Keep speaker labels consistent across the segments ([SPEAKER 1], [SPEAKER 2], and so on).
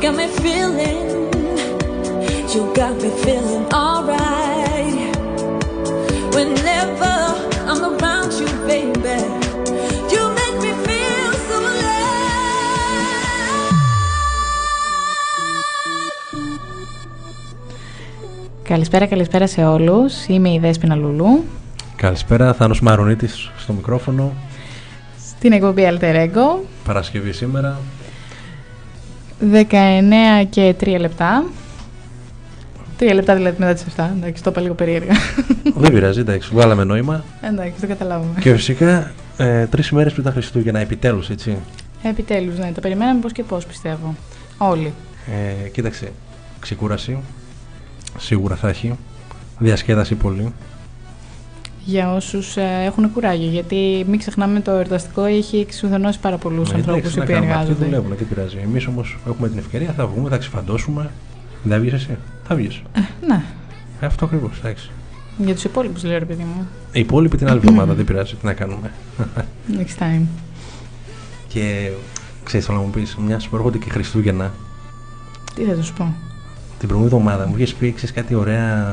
[SPEAKER 1] got me feeling, you got me feeling alright. Whenever I'm around you, baby, you make me feel so alive.
[SPEAKER 2] Καλησπέρα σε όλους. Είμαι η Δέσποινα Λουλού.
[SPEAKER 3] Καλησπέρα, Θάνος Μαρονίτης στο μικρόφωνο.
[SPEAKER 2] Στην εκπομπή Alter Ego.
[SPEAKER 3] Παρασκευή σήμερα.
[SPEAKER 2] 19 και 3 λεπτά. 3 λεπτά δηλαδή μετά τις 7. Εντάξει, το είπα λίγο περίεργα.
[SPEAKER 3] Δεν πειράζει, εντάξει, βγάλαμε νόημα.
[SPEAKER 2] Εντάξει, το καταλάβουμε.
[SPEAKER 3] Και φυσικά 3 ημέρες πριν τα Χριστούγεννα, επιτέλους, έτσι.
[SPEAKER 2] Επιτέλους, ναι, το περιμέναμε πώς και πώς, πιστεύω. Όλοι.
[SPEAKER 3] Κοίταξε, ξεκούραση. Σίγουρα θα έχει. Διασκέδαση πολύ.
[SPEAKER 2] Για όσους έχουν κουράγιο, γιατί μην ξεχνάμε το εορταστικό έχει εξουδενώσει πάρα πολλούς ανθρώπους οι οποίοι εργάζονται.
[SPEAKER 3] Αυτοί δουλεύουν, τι πειράζει. Εμείς όμως έχουμε την ευκαιρία, θα βγούμε, θα ξεφαντώσουμε. Δεν θα βγεις εσύ, θα βγεις.
[SPEAKER 2] Ναι.
[SPEAKER 3] Αυτό ακριβώς, εντάξει.
[SPEAKER 2] Για τους υπόλοιπους λέω, ρε παιδί μου.
[SPEAKER 3] Οι υπόλοιποι την άλλη εβδομάδα, δεν πειράζει, τι να κάνουμε.
[SPEAKER 2] Next time.
[SPEAKER 3] Και ξέρεις, θέλω να μου πεις, μιας που έρχονται και Χριστούγεννα.
[SPEAKER 2] Τι θα τους πω.
[SPEAKER 3] Την προηγούμενη εβδομάδα μου είχες πει, ξέρεις, κάτι ωραία.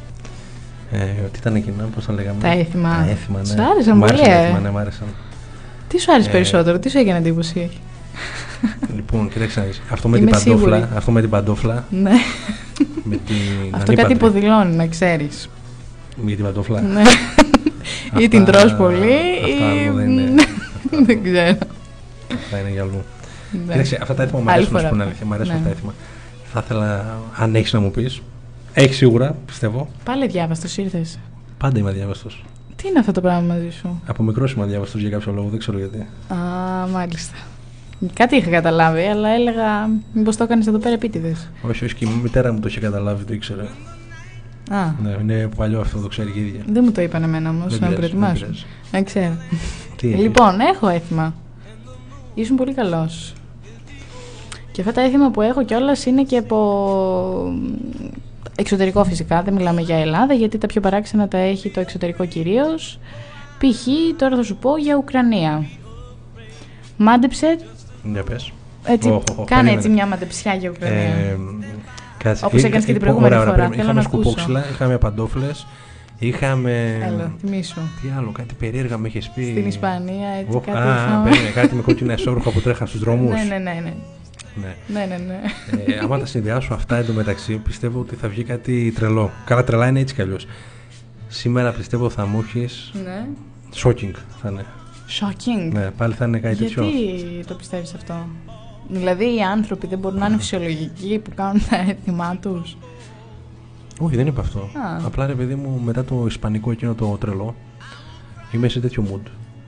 [SPEAKER 3] Τι ήταν εκείνα, πώς τα λέγαμε.
[SPEAKER 2] Τα έθιμα.
[SPEAKER 3] Τα έθιμα, ναι.
[SPEAKER 2] Σου άρεσαν πολύ,
[SPEAKER 3] Ναι, μ' άρεσαν.
[SPEAKER 2] Τι σου άρεσε περισσότερο, τι σου έκανε εντύπωση.
[SPEAKER 3] Λοιπόν, κοίταξε, αυτό με την παντόφλα. Αυτό με την παντόφλα.
[SPEAKER 2] Ναι.
[SPEAKER 3] Με την
[SPEAKER 2] αυτό κάτι υποδηλώνει, να ξέρεις.
[SPEAKER 3] Με την παντόφλα.
[SPEAKER 2] Ναι. Ή την τρως πολύ, ή. Δεν ξέρω.
[SPEAKER 3] Αυτά είναι για αλλού. Κοίταξε, αυτά τα έθιμα μου αρέσουν, να σου πω την αλήθεια. Μ' αρέσουν αυτά τα έθιμα. Θα ήθελα, αν έχεις να μου πεις. Έχει σίγουρα, πιστεύω.
[SPEAKER 2] Πάλι διάβαστος ήρθες.
[SPEAKER 3] Πάντα είμαι αδιάβαστος.
[SPEAKER 2] Τι είναι αυτό το πράγμα μαζί σου.
[SPEAKER 3] Από μικρός είμαι αδιάβαστος για κάποιο λόγο, δεν ξέρω γιατί.
[SPEAKER 2] Α, μάλιστα. Κάτι είχα καταλάβει, αλλά έλεγα μήπως το έκανες εδώ πέρα επίτηδες.
[SPEAKER 3] Όχι, και η μητέρα μου το είχε καταλάβει, το ήξερε.
[SPEAKER 2] Α.
[SPEAKER 3] Ναι, είναι παλιό αυτό, το ξέρει και η ίδια.
[SPEAKER 2] Δεν μου το είπαν εμένα όμως, να προετοιμάσω. Δεν ξέρω. Λοιπόν, έχω έθιμα. Ήσουν πολύ καλός. Και αυτά τα έθιμα που έχω κιόλας είναι και από εξωτερικό φυσικά, δεν μιλάμε για Ελλάδα, γιατί τα πιο παράξενα τα έχει το εξωτερικό κυρίως. Π.χ. τώρα θα σου πω για Ουκρανία. Μάντεψε.
[SPEAKER 3] Για πες.
[SPEAKER 2] Έτσι, κάνε έτσι μια μαντεψιά για Ουκρανία. Όπως έκανες και την προηγούμενη φορά.
[SPEAKER 3] Είχαμε σκουπόξυλα, είχαμε παντόφλες, είχαμε.
[SPEAKER 2] Έλα, θυμίσου.
[SPEAKER 3] Τι άλλο, κάτι περίεργα με είχες πει.
[SPEAKER 2] Στην Ισπανία, έτσι
[SPEAKER 3] κάτι με κόκκινα εσώρουχα που τρέχαν στους δρόμους.
[SPEAKER 2] Ναι. Ναι.
[SPEAKER 3] Άμα τα συνδυάσω αυτά εντωμεταξύ, πιστεύω ότι θα βγει κάτι τρελό. Καλά, τρελά είναι έτσι κι αλλιώς. Σήμερα πιστεύω θα μου έχεις.
[SPEAKER 2] Ναι.
[SPEAKER 3] Shocking θα είναι.
[SPEAKER 2] Shocking.
[SPEAKER 3] Ναι, πάλι θα είναι κάτι τέτοιο.
[SPEAKER 2] Γιατί το πιστεύεις αυτό. Δηλαδή οι άνθρωποι δεν μπορούν να είναι φυσιολογικοί που κάνουν τα έθιμά τους.
[SPEAKER 3] Όχι, δεν είπα αυτό. Απλά ρε παιδί μου, μετά το ισπανικό εκείνο το τρελό, είμαι σε τέτοιο mood.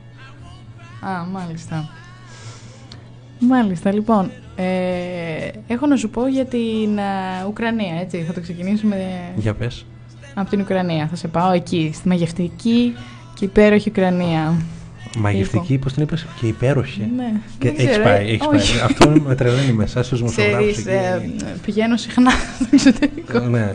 [SPEAKER 2] Μάλιστα. Μάλιστα, λοιπόν. Έχω να σου πω για την Ουκρανία, έτσι. Θα το ξεκινήσουμε.
[SPEAKER 3] Για πες.
[SPEAKER 2] Από την Ουκρανία. Θα σε πάω εκεί, στη μαγευτική και υπέροχη Ουκρανία.
[SPEAKER 3] Μαγευτική, πώς την είπες, και υπέροχη.
[SPEAKER 2] Ναι.
[SPEAKER 3] Και έχεις πάει. Αυτό με τρελαίνει μέσα στους δημοσιογράφους.
[SPEAKER 2] Πηγαίνω συχνά στο εξωτερικό.
[SPEAKER 3] Ναι.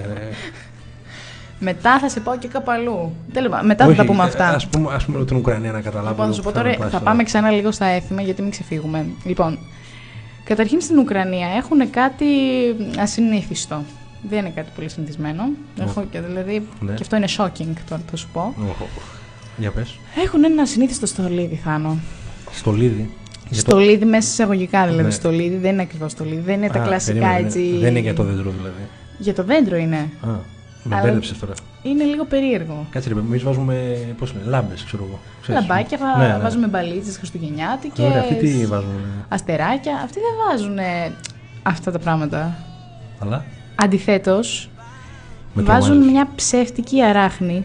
[SPEAKER 2] Μετά θα σε πάω και κάπου αλλού. Μετά θα τα πούμε αυτά.
[SPEAKER 3] Ας πούμε την Ουκρανία να καταλάβω.
[SPEAKER 2] Λοιπόν, θα σου πω τώρα, θα πάμε ξανά λίγο στα έθιμα γιατί μην ξεφύγουμε. Λοιπόν, καταρχήν στην Ουκρανία έχουν κάτι ασυνήθιστο. Δεν είναι κάτι πολύ συνηθισμένο. Δηλαδή, ναι. Και αυτό είναι shocking τώρα θα σου πω.
[SPEAKER 3] Για πες.
[SPEAKER 2] Έχουν ένα ασυνήθιστο στολίδι, Θάνο.
[SPEAKER 3] Στολίδι.
[SPEAKER 2] Στολίδι μέσα εισαγωγικά δηλαδή. Ναι. Στολίδι δεν είναι ακριβώς στολίδι. Δεν είναι τα κλασικά έτσι.
[SPEAKER 3] Δεν είναι για το δέντρο δηλαδή.
[SPEAKER 2] Για το δέντρο είναι.
[SPEAKER 3] Με μπέρδεψες τώρα.
[SPEAKER 2] Είναι λίγο περίεργο.
[SPEAKER 3] Κάτσε ρε, εμείς βάζουμε λάμπες, ξέρω εγώ.
[SPEAKER 2] Λαμπάκια, βάζουμε μπαλίτσες χριστουγεννιάτικες.
[SPEAKER 3] Ωραία, αυτοί τι βάζουν.
[SPEAKER 2] Αστεράκια. Αυτοί δεν βάζουν αυτά τα πράγματα.
[SPEAKER 3] Αλλά.
[SPEAKER 2] Αντιθέτως, βάζουν μια ψεύτικη αράχνη.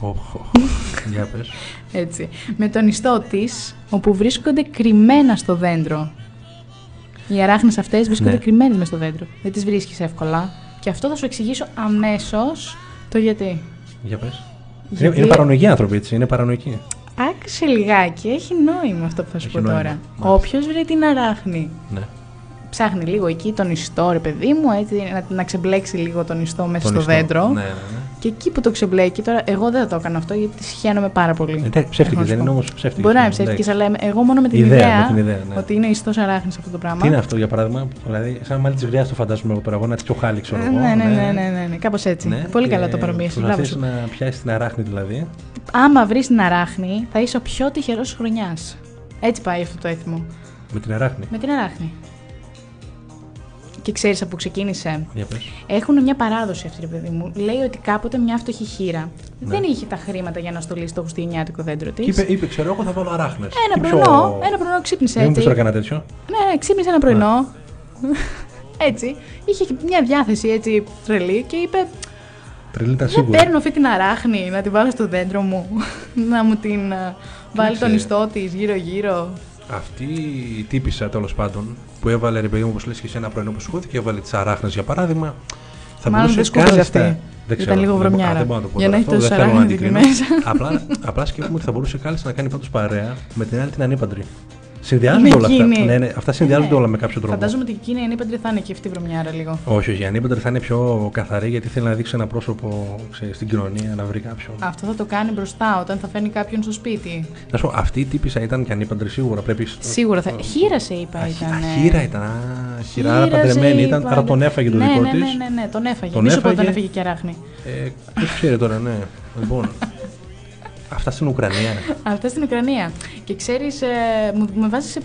[SPEAKER 3] Για πες.
[SPEAKER 2] Έτσι. Με τον ιστό της, όπου βρίσκονται κρυμμένα στο δέντρο. Οι αράχνες αυτές βρίσκονται κρυμμένες μες στο δέντρο. Δεν τις βρίσκεις εύκολα. Και αυτό θα σου εξηγήσω αμέσως το γιατί.
[SPEAKER 3] Για πες. Είναι παρανοϊκοί άνθρωποι, έτσι. Είναι παρανοϊκοί.
[SPEAKER 2] Άκουσε λιγάκι. Έχει νόημα αυτό που θα σου πω τώρα. Όποιος βρει την αράχνη ψάχνει λίγο εκεί τον ιστό, ρε παιδί μου, έτσι, να ξεμπλέξει λίγο τον ιστό μέσα στο δέντρο.
[SPEAKER 3] Ναι.
[SPEAKER 2] Και εκεί που το ξεμπλέκει, τώρα εγώ δεν θα το έκανα αυτό γιατί σχαίνομαι πάρα πολύ.
[SPEAKER 3] Ψεύτικες, δεν είναι όμως ψεύτικες.
[SPEAKER 2] Μπορεί να είναι ψεύτικες, αλλά εγώ μόνο με την ιδέα ότι είναι ιστός αράχνης αυτό το πράγμα.
[SPEAKER 3] Τι είναι αυτό για παράδειγμα, δηλαδή, σαν μάλι της γριάς το φαντάζομαι εγώ τώρα, εγώ ένα τέτοιο χάλι ξέρω εγώ.
[SPEAKER 2] Ναι, κάπως έτσι. Ναι, πολύ καλά το παρομοίωσες.
[SPEAKER 3] Προσπαθείς να πιάσεις την αράχνη δηλαδή.
[SPEAKER 2] Άμα βρεις την αράχνη, θα είσαι ο πιο τυχερός της χρονιάς. Έτσι πάει αυτό το έθιμο.
[SPEAKER 3] Με την αράχνη.
[SPEAKER 2] Με την αράχνη. Και ξέρεις από που ξεκίνησε.
[SPEAKER 3] Για πες.
[SPEAKER 2] Έχουν μια παράδοση αυτή, ρε παιδί μου. Λέει ότι κάποτε μια φτωχή χήρα δεν είχε τα χρήματα για να στολίσει το χριστουγεννιάτικο δέντρο της.
[SPEAKER 3] Είπε, ξέρω εγώ θα βάλω αράχνες.
[SPEAKER 2] Ένα πρωινό ξύπνησε
[SPEAKER 3] έτσι.
[SPEAKER 2] Δεν
[SPEAKER 3] μου πεις τώρα κανένα τέτοιο.
[SPEAKER 2] Ναι, ξύπνησε ένα πρωινό. Έτσι. Είχε μια διάθεση έτσι τρελή και είπε.
[SPEAKER 3] Τρελή ήταν
[SPEAKER 2] σίγουρα. Δεν παίρνω αυτή την αράχνη να την βάλω στο δέντρο μου. Να μου την βάλει τον ιστό της γύρω-γύρω.
[SPEAKER 3] Αυτή η τύπισσα τέλος πάντων που έβαλε, ρε παιδί μου, όπως λες και σε ένα πρωινό που σηκώθηκε, έβαλε τις αράχνες για παράδειγμα. Θα
[SPEAKER 2] μάλλον δεν σκούφιζε αυτή. Ήταν λίγο βρωμιάρα. Για να έχει τόσο αράχνη εκεί μέσα.
[SPEAKER 3] Απλά σκέφτομαι ότι θα μπορούσε κάλλιστα να κάνει πάντως παρέα με την άλλη την ανήπαντρη. Συνδυάζονται όλα αυτά. Ναι, αυτά συνδυάζονται όλα με κάποιο τρόπο.
[SPEAKER 2] Φαντάζομαι ότι εκείνη η ανήπαντρη θα είναι και αυτή η βρωμιάρα λίγο.
[SPEAKER 3] Όχι, η ανήπαντρη θα είναι πιο καθαρή γιατί θέλει να δείξει ένα πρόσωπο στην κοινωνία, να βρει κάποιον.
[SPEAKER 2] Αυτό θα το κάνει μπροστά όταν θα φέρνει κάποιον στο σπίτι.
[SPEAKER 3] Να σου πω, αυτή η τύπισσα ήταν και ανήπαντρη σίγουρα.
[SPEAKER 2] Σίγουρα θα. Χείρασε, είπα.
[SPEAKER 3] Χείρα ήταν. Χειρά, παντρεμένη ήταν. Άρα τον έφαγε το δικό τη.
[SPEAKER 2] Ναι, τον έφαγε. Μη σου πω τον έφαγε και αράχνη.
[SPEAKER 3] Δεν ξέρει τώρα, ναι. Λοιπόν. Αυτά στην Ουκρανία.
[SPEAKER 2] Αυτά στην Ουκρανία. Και ξέρεις, με βάζει σε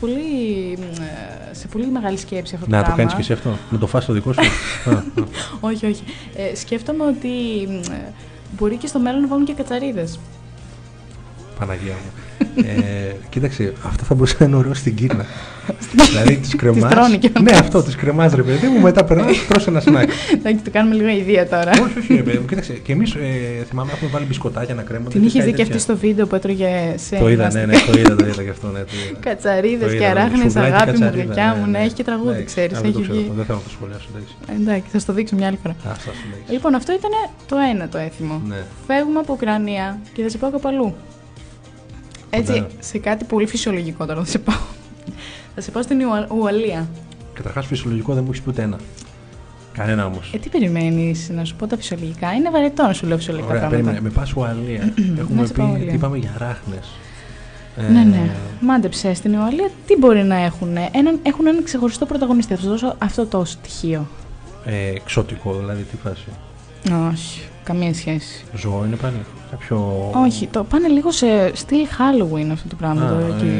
[SPEAKER 2] πολύ μεγάλη σκέψη αυτό το πράγμα.
[SPEAKER 3] Να το κάνεις και εσύ αυτό, να το φας το δικό σου.
[SPEAKER 2] Όχι. Σκέφτομαι ότι μπορεί και στο μέλλον να βάλουν και κατσαρίδες.
[SPEAKER 3] Παναγία μου. Κοίταξε, αυτό θα μπορούσε να είναι ωραίο στην Κίνα. Δηλαδή τις κρεμάς. Ναι, αυτό, τις κρεμάς ρε παιδί μου, μετά περνάς, τρως ένα σνακ.
[SPEAKER 2] Εντάξει, το κάνουμε λίγο ιδέα τώρα.
[SPEAKER 3] Όχι, ρε παιδί μου, κοίταξε. Και εμείς θυμάμαι έχουμε βάλει μπισκοτάκια να κρέμονται.
[SPEAKER 2] Την είχες δει και αυτή στο βίντεο που έτρωγε σε.
[SPEAKER 3] Το είδα, ναι, το είδα και αυτό.
[SPEAKER 2] Κατσαρίδες και αράχνες, αγάπη μου, γλυκιά μου. Ναι, έχει και τραγούδι, ξέρεις.
[SPEAKER 3] Δεν θέλω να το σχολιάσω.
[SPEAKER 2] Εντάξει, θα στο δείξω μια άλλη φορά. Λοιπόν, αυτό ήταν το ένα το έθιμο. Φεύγουμε από Ουκρανία και θα σε πάω κάπου αλλού. Έτσι, σε κάτι πολύ φυσιολογικό τώρα θα σε πάω. Θα σε πάω στην Ουαλία.
[SPEAKER 3] Καταρχάς, φυσιολογικό δεν μου έχεις πει ούτε ένα. Κανένα όμως.
[SPEAKER 2] Τι περιμένεις να σου πω τα φυσιολογικά? Είναι βαρετό να σου λέω φυσιολογικά πράγματα.
[SPEAKER 3] Περίμενε, με πας Ουαλία. Έχουμε πει τι είπαμε για αράχνες.
[SPEAKER 2] Ναι. Μάντεψε, στην Ουαλία τι μπορεί να έχουν? Έχουν έναν ξεχωριστό πρωταγωνιστή. Θα σου δώσω αυτό το στοιχείο.
[SPEAKER 3] Εξωτικό, δηλαδή, τι φάση?
[SPEAKER 2] Όχι, καμία σχέση.
[SPEAKER 3] Ζώο είναι πάλι?
[SPEAKER 2] Όχι, το πάνε λίγο σε στυλ Halloween αυτό το πράγμα.